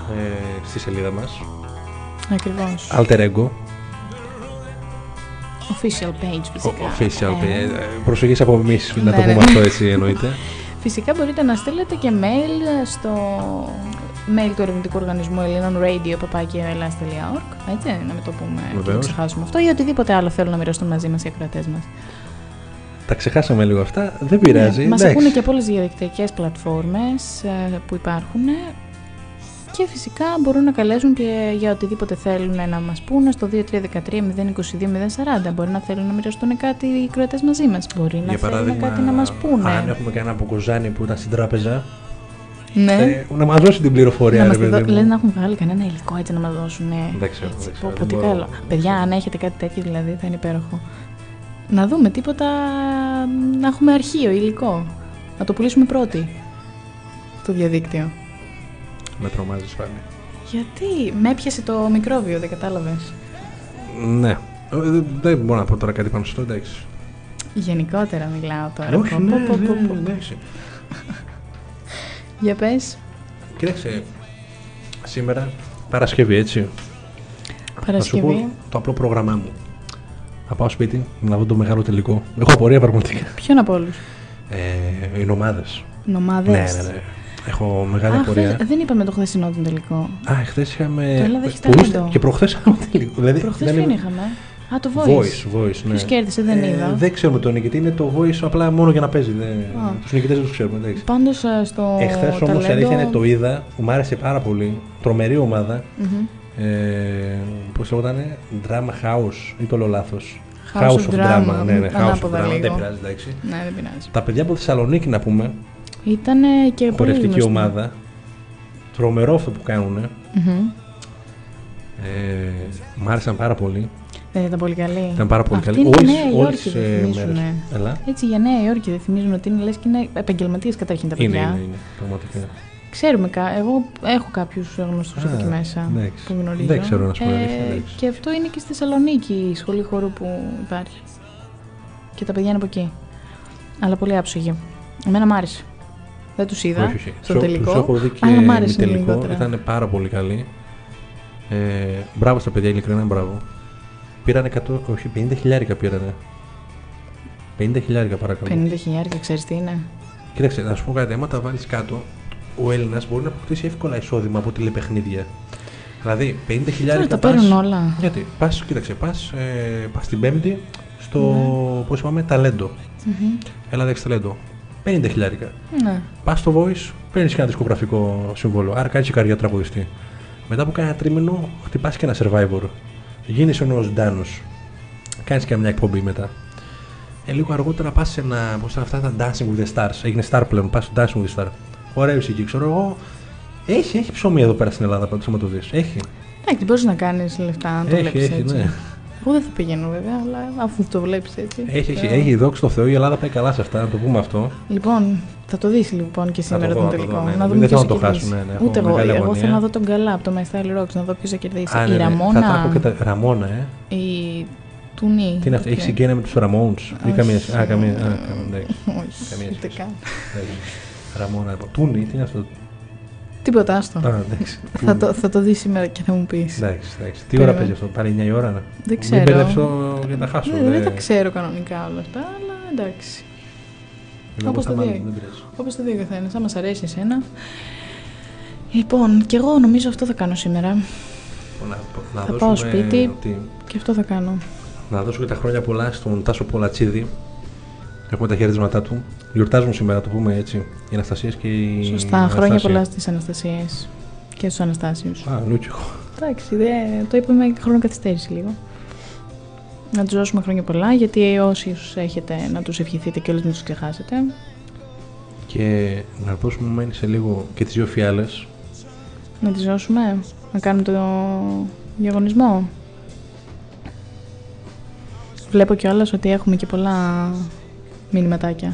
[SPEAKER 3] στη σελίδα μας.
[SPEAKER 2] Ακριβώς.
[SPEAKER 3] Alter Ego.
[SPEAKER 2] official page φυσικά.
[SPEAKER 3] Official page. Προσοχή από εμείς να το πούμε αυτό έτσι εννοείται.
[SPEAKER 2] Φυσικά μπορείτε να στείλετε και mail στο mail του ερευνητικού οργανισμού Ελλήνων radio@elas.org, έτσι, να μην το πούμε και να ξεχάσουμε αυτό, ή οτιδήποτε άλλο θέλουν να μοιραστούν μαζί μας οι ακροατές μας.
[SPEAKER 3] Τα ξεχάσαμε λίγο αυτά, δεν πειράζει.
[SPEAKER 2] Μας ακούνε και από όλες τις διαδικτυακές πλατφόρμες που υπάρχουν και φυσικά μπορούν να καλέσουν και για οτιδήποτε θέλουν να μας πούνε στο 2313-022-040. Μπορεί να θέλουν να μοιραστούν κάτι οι ακροατές μαζί μας. Μπορεί να θέλουν κάτι να μας πούνε.
[SPEAKER 3] Αν έχουμε κανένα από Κοζάνη που ήταν στην τράπεζα,
[SPEAKER 2] ναι.
[SPEAKER 3] Να μας δώσει την πληροφορία.
[SPEAKER 2] Λες να έχουν βγάλει κανένα υλικό έτσι να μας δώσουν.
[SPEAKER 3] Δεν ξέρω.
[SPEAKER 2] Τι καλό. Παιδιά, αν έχετε κάτι τέτοιο δηλαδή θα είναι υπέροχο. Να δούμε τίποτα, να έχουμε αρχείο, υλικό. Να το πουλήσουμε πρώτοι στο διαδίκτυο.
[SPEAKER 3] Με τρομάζεις πάλι.
[SPEAKER 2] Γιατί με έπιασε το μικρόβιο, δεν κατάλαβες?
[SPEAKER 3] Ναι. Δεν μπορώ να πω τώρα κάτι πάνω στο, εντάξει.
[SPEAKER 2] Γενικότερα μιλάω τώρα.
[SPEAKER 3] Όχι, εντάξει.
[SPEAKER 2] Για πες.
[SPEAKER 3] Κοίταξε, σήμερα Παρασκευή, έτσι.
[SPEAKER 2] Παρασκευή.
[SPEAKER 3] Θα σου πω το απλό πρόγραμμά μου. Θα πάω σπίτι να δω το μεγάλο τελικό. Έχω απορία πραγματικά.
[SPEAKER 2] Ποιον από όλους?
[SPEAKER 3] Οι νομάδες.
[SPEAKER 2] Νομάδες.
[SPEAKER 3] Ναι. Έχω μεγάλη απορία.
[SPEAKER 2] Δεν είπαμε το χθεσινό τον τελικό.
[SPEAKER 3] Χθες είχαμε.
[SPEAKER 2] Το Ελλάδα έχει ταλέντο.
[SPEAKER 3] Και προχθές είχαμε τελικό.
[SPEAKER 2] Προχθές δεν είχαμε. Το Voice.
[SPEAKER 3] Ναι.
[SPEAKER 2] Ποιος κέρδισε, δεν είδα.
[SPEAKER 3] Δεν ξέρουμε τον νικητή, είναι το Voice απλά μόνο για να παίζει. Τους νικητές δεν τους ξέρουμε.
[SPEAKER 2] Πάντως στο.
[SPEAKER 3] Εχθές όμως η αλήθεια είναι το είδα, μου άρεσε πάρα πολύ. Τρομερή ομάδα. Πώς λέγονταν, Drama House ή το λέω λάθος?
[SPEAKER 2] House of Drama.
[SPEAKER 3] Ναι, House of Drama. Δεν πειράζει, εντάξει.
[SPEAKER 2] Ναι, δεν πειράζει.
[SPEAKER 3] Τα παιδιά από Θεσσαλονίκη, να πούμε.
[SPEAKER 2] Ήταν και
[SPEAKER 3] χορευτική ομάδα. Τρομερό αυτό που κάνουν. Μ' άρεσαν πάρα πολύ.
[SPEAKER 2] Δεν ήταν πολύ καλή?
[SPEAKER 3] Ήταν πάρα πολύ καλή.
[SPEAKER 2] Όλες οι μέρες. Έτσι για Νέα Υόρκη δεν θυμίζουν ότι είναι, λες και είναι επαγγελματίες καταρχήν τα παιδιά.
[SPEAKER 3] Είναι, πραγματικά.
[SPEAKER 2] Ξέρουμε, εγώ έχω κάποιους γνωστούς από εκεί μέσα που γνωρίζω.
[SPEAKER 3] Δεν ξέρω να σου πω.
[SPEAKER 2] Και αυτό είναι και στη Θεσσαλονίκη η σχολή χορού που υπάρχει. Και τα παιδιά είναι από εκεί. Αλλά πολύ άψογοι. Εμένα μ' άρεσε. Δεν τους είδα στο τελικό.
[SPEAKER 3] Τους έχω δει και μη τελικό. Ήταν πάρα πολύ καλοί. Μπράβο στα παιδιά, ειλικρινά μπράβο. Πήρανε 50.000 πήρανε. 50.000 παρακαλώ.
[SPEAKER 2] 50.000, ξέρεις τι είναι?
[SPEAKER 3] Κοίταξε, να σου πω κάτι, άμα τα βάλεις κάτω, ο Έλληνας μπορεί να αποκτήσει εύκολα εισόδημα από τηλεπαιχνίδια. Δηλαδή, 50.000
[SPEAKER 2] τα παίρνουν όλα.
[SPEAKER 3] Γιατί, πας την Πέμπτη στο, πώς είπαμε, ταλέντο. Έλα δέξει ταλέντο. 50.000.
[SPEAKER 2] Ναι.
[SPEAKER 3] Πας στο Voice, παίρνεις και ένα δισκογραφικό συμβόλαιο. Άρα κάνεις και καριέρα τραγουδιστή. Μετά από κάνα τρίμηνο, χτυπάς και ένα Survivor. Γίνεις ο νέος Ντάνος. Κάνεις και μια εκπομπή μετά. Λίγο αργότερα πας σε ένα. Πώς ήταν αυτά τα Dancing with the Stars. Έγινε star πλέον. Πας στο Dancing with the Stars. Ωραίος εκεί, ξέρω εγώ. Έχει ψωμί εδώ πέρα στην Ελλάδα πάντως, άμα το δεις. Έχει.
[SPEAKER 2] Εντάξει, μπορείς να κάνεις λεφτά αν το βλέπεις έτσι.
[SPEAKER 3] Ναι.
[SPEAKER 2] Εγώ δεν θα πηγαίνω βέβαια, αλλά αφού το βλέπεις έτσι.
[SPEAKER 3] Έχει δόξα τω Θεώ, η Ελλάδα πάει καλά σε αυτά, να το πούμε αυτό.
[SPEAKER 2] Λοιπόν, θα το δεις λοιπόν και σήμερα τον τελικό.
[SPEAKER 3] Να δούμε ποιος θα κερδίσει.
[SPEAKER 2] Ούτε εγώ θέλω να δω τον καλά από το My Style Rocks, να δω ποιος θα κερδίσει. Η Ραμόνα.
[SPEAKER 3] Θα πω και τα Ραμόνα,
[SPEAKER 2] Η Τούνη.
[SPEAKER 3] Τι είναι αυτό, έχει συγγένεια με τους Ramones ή καμία? Καμία.
[SPEAKER 2] Όχι, ούτε καν.
[SPEAKER 3] Ραμόνα, Τούνη, τι είναι αυτό?
[SPEAKER 2] Τίποτα, άστο. Θα το δεις σήμερα και θα μου πεις.
[SPEAKER 3] Εντάξει. Τι ώρα παίζει αυτό, πάλι 9 η ώρα?
[SPEAKER 2] Δεν ξέρω.
[SPEAKER 3] Μην μπερδέψω και τα χάσω.
[SPEAKER 2] Δεν τα ξέρω κανονικά όλα αυτά, αλλά εντάξει. Όπως το δει ο καθένας, αν μας αρέσει εσένα. Λοιπόν, και εγώ νομίζω αυτό θα κάνω σήμερα. Θα πάω σπίτι και αυτό θα κάνω.
[SPEAKER 3] Να δώσω και τα χρόνια πολλά στον Τάσο Πολατσίδη. Έχουμε τα χαιρετίσματά του. Γιορτάζουν σήμερα, το πούμε έτσι, οι Αναστασίες και οι.
[SPEAKER 2] Σωστά, χρόνια πολλά στις Αναστασίες και στους Αναστάσιους.
[SPEAKER 3] Λούτσικο.
[SPEAKER 2] Εντάξει, το είπαμε χρονοκαθυστέρηση λίγο. Να τους δώσουμε χρόνια πολλά, γιατί όσοι έχετε να τους ευχηθείτε και όλους να τους ξεχάσετε.
[SPEAKER 3] Και να δώσουμε μένει σε λίγο και τις δύο φιάλες.
[SPEAKER 2] Να τις δώσουμε, να κάνουμε το διαγωνισμό. Βλέπω κιόλας ότι έχουμε και πολλά μηνυματάκια.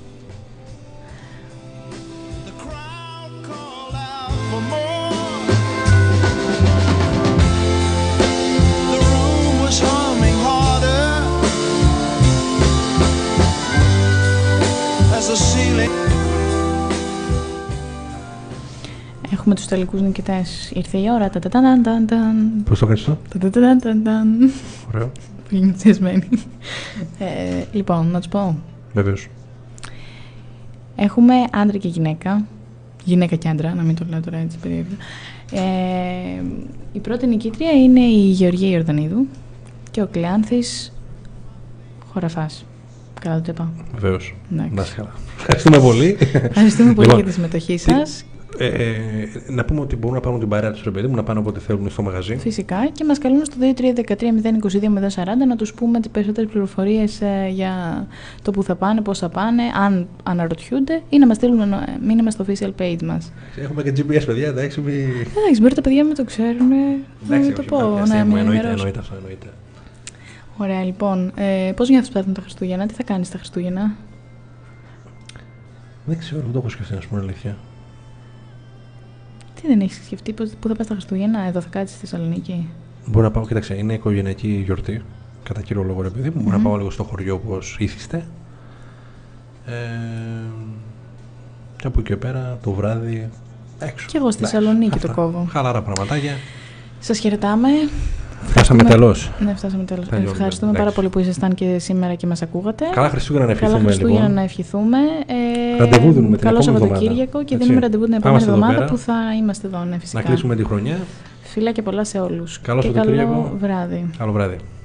[SPEAKER 2] Έχουμε τους τελικούς νικητές. Ήρθε η ώρα.
[SPEAKER 3] Πώς το κάνεις αυτό?
[SPEAKER 2] Ωραίο. ενθουσιασμένη. Λοιπόν, να του πω.
[SPEAKER 3] Βεβαίως.
[SPEAKER 2] Έχουμε άντρα και γυναίκα. Γυναίκα και άντρα, να μην το λέω τώρα έτσι περίεργα. Η πρώτη νικήτρια είναι η Γεωργία Ιορδανίδου και ο Κλεάνθης Χωραφάς. Καλά το είπα.
[SPEAKER 3] Βεβαίως. Να είσαι καλά. Ευχαριστούμε πολύ.
[SPEAKER 2] Ευχαριστούμε πολύ για τη συμμετοχή σας.
[SPEAKER 3] Να πούμε ότι μπορούν να πάρουν την παρέα τους, ρε παιδί μου, να πάνε όποτε θέλουν στο μαγαζί.
[SPEAKER 2] Φυσικά, και μας καλούν στο 2313-022-040 να τους πούμε τις περισσότερες πληροφορίες για το που θα πάνε, πώς θα πάνε, αν αναρωτιούνται, ή να μας στείλουν μήνυμα στο official page μας.
[SPEAKER 3] Έχουμε και GPS, παιδιά, εντάξει.
[SPEAKER 2] Εντάξει, μπορεί τα παιδιά να το ξέρουν, να το πω.
[SPEAKER 3] Εννοείται.
[SPEAKER 2] Ωραία, λοιπόν. Πώς νιώθεις πέρα τα Χριστούγεννα, τι θα κάνεις τα Χριστούγεννα?
[SPEAKER 3] Δεν ξέρω, δεν το έχω σκεφτεί, να σου πω αλήθεια.
[SPEAKER 2] Τι δεν έχεις σκεφτεί, πού θα πας τα Χριστούγεννα, εδώ θα κάτσεις στη Θεσσαλονίκη?
[SPEAKER 3] Μπορώ να πάω, κοίταξε, είναι οικογενειακή γιορτή, κατά κύριο λόγο, ρε παιδί μου. Μπορώ να πάω λίγο στο χωριό όπως ήθιστε. Και από εκεί και πέρα το βράδυ έξω.
[SPEAKER 2] Και εγώ στη Θεσσαλονίκη το κόβω.
[SPEAKER 3] Χαλάρα πραγματάκια.
[SPEAKER 2] Σας χαιρετάμε.
[SPEAKER 3] Φτάσαμε τέλος.
[SPEAKER 2] Ναι, φτάσαμε τέλος. Ευχαριστούμε πάρα πολύ που ήσασταν και σήμερα και μας ακούγατε.
[SPEAKER 3] Καλά Χριστούγεννα να ευχηθούμε.
[SPEAKER 2] Καλά Χριστούγεννα να ευχηθούμε.
[SPEAKER 3] Ραντεβού δίνουμε την
[SPEAKER 2] Καλό
[SPEAKER 3] επόμενη
[SPEAKER 2] Σαββατοκύριακο και δίνουμε ραντεβού την επόμενη εβδομάδα που θα είμαστε εδώ. Ναι, φυσικά.
[SPEAKER 3] Να κλείσουμε τη χρονιά.
[SPEAKER 2] Φιλά και πολλά σε όλους.
[SPEAKER 3] Καλό Σαββατοκύριακο.
[SPEAKER 2] Καλό βράδυ.
[SPEAKER 3] Καλό βράδυ.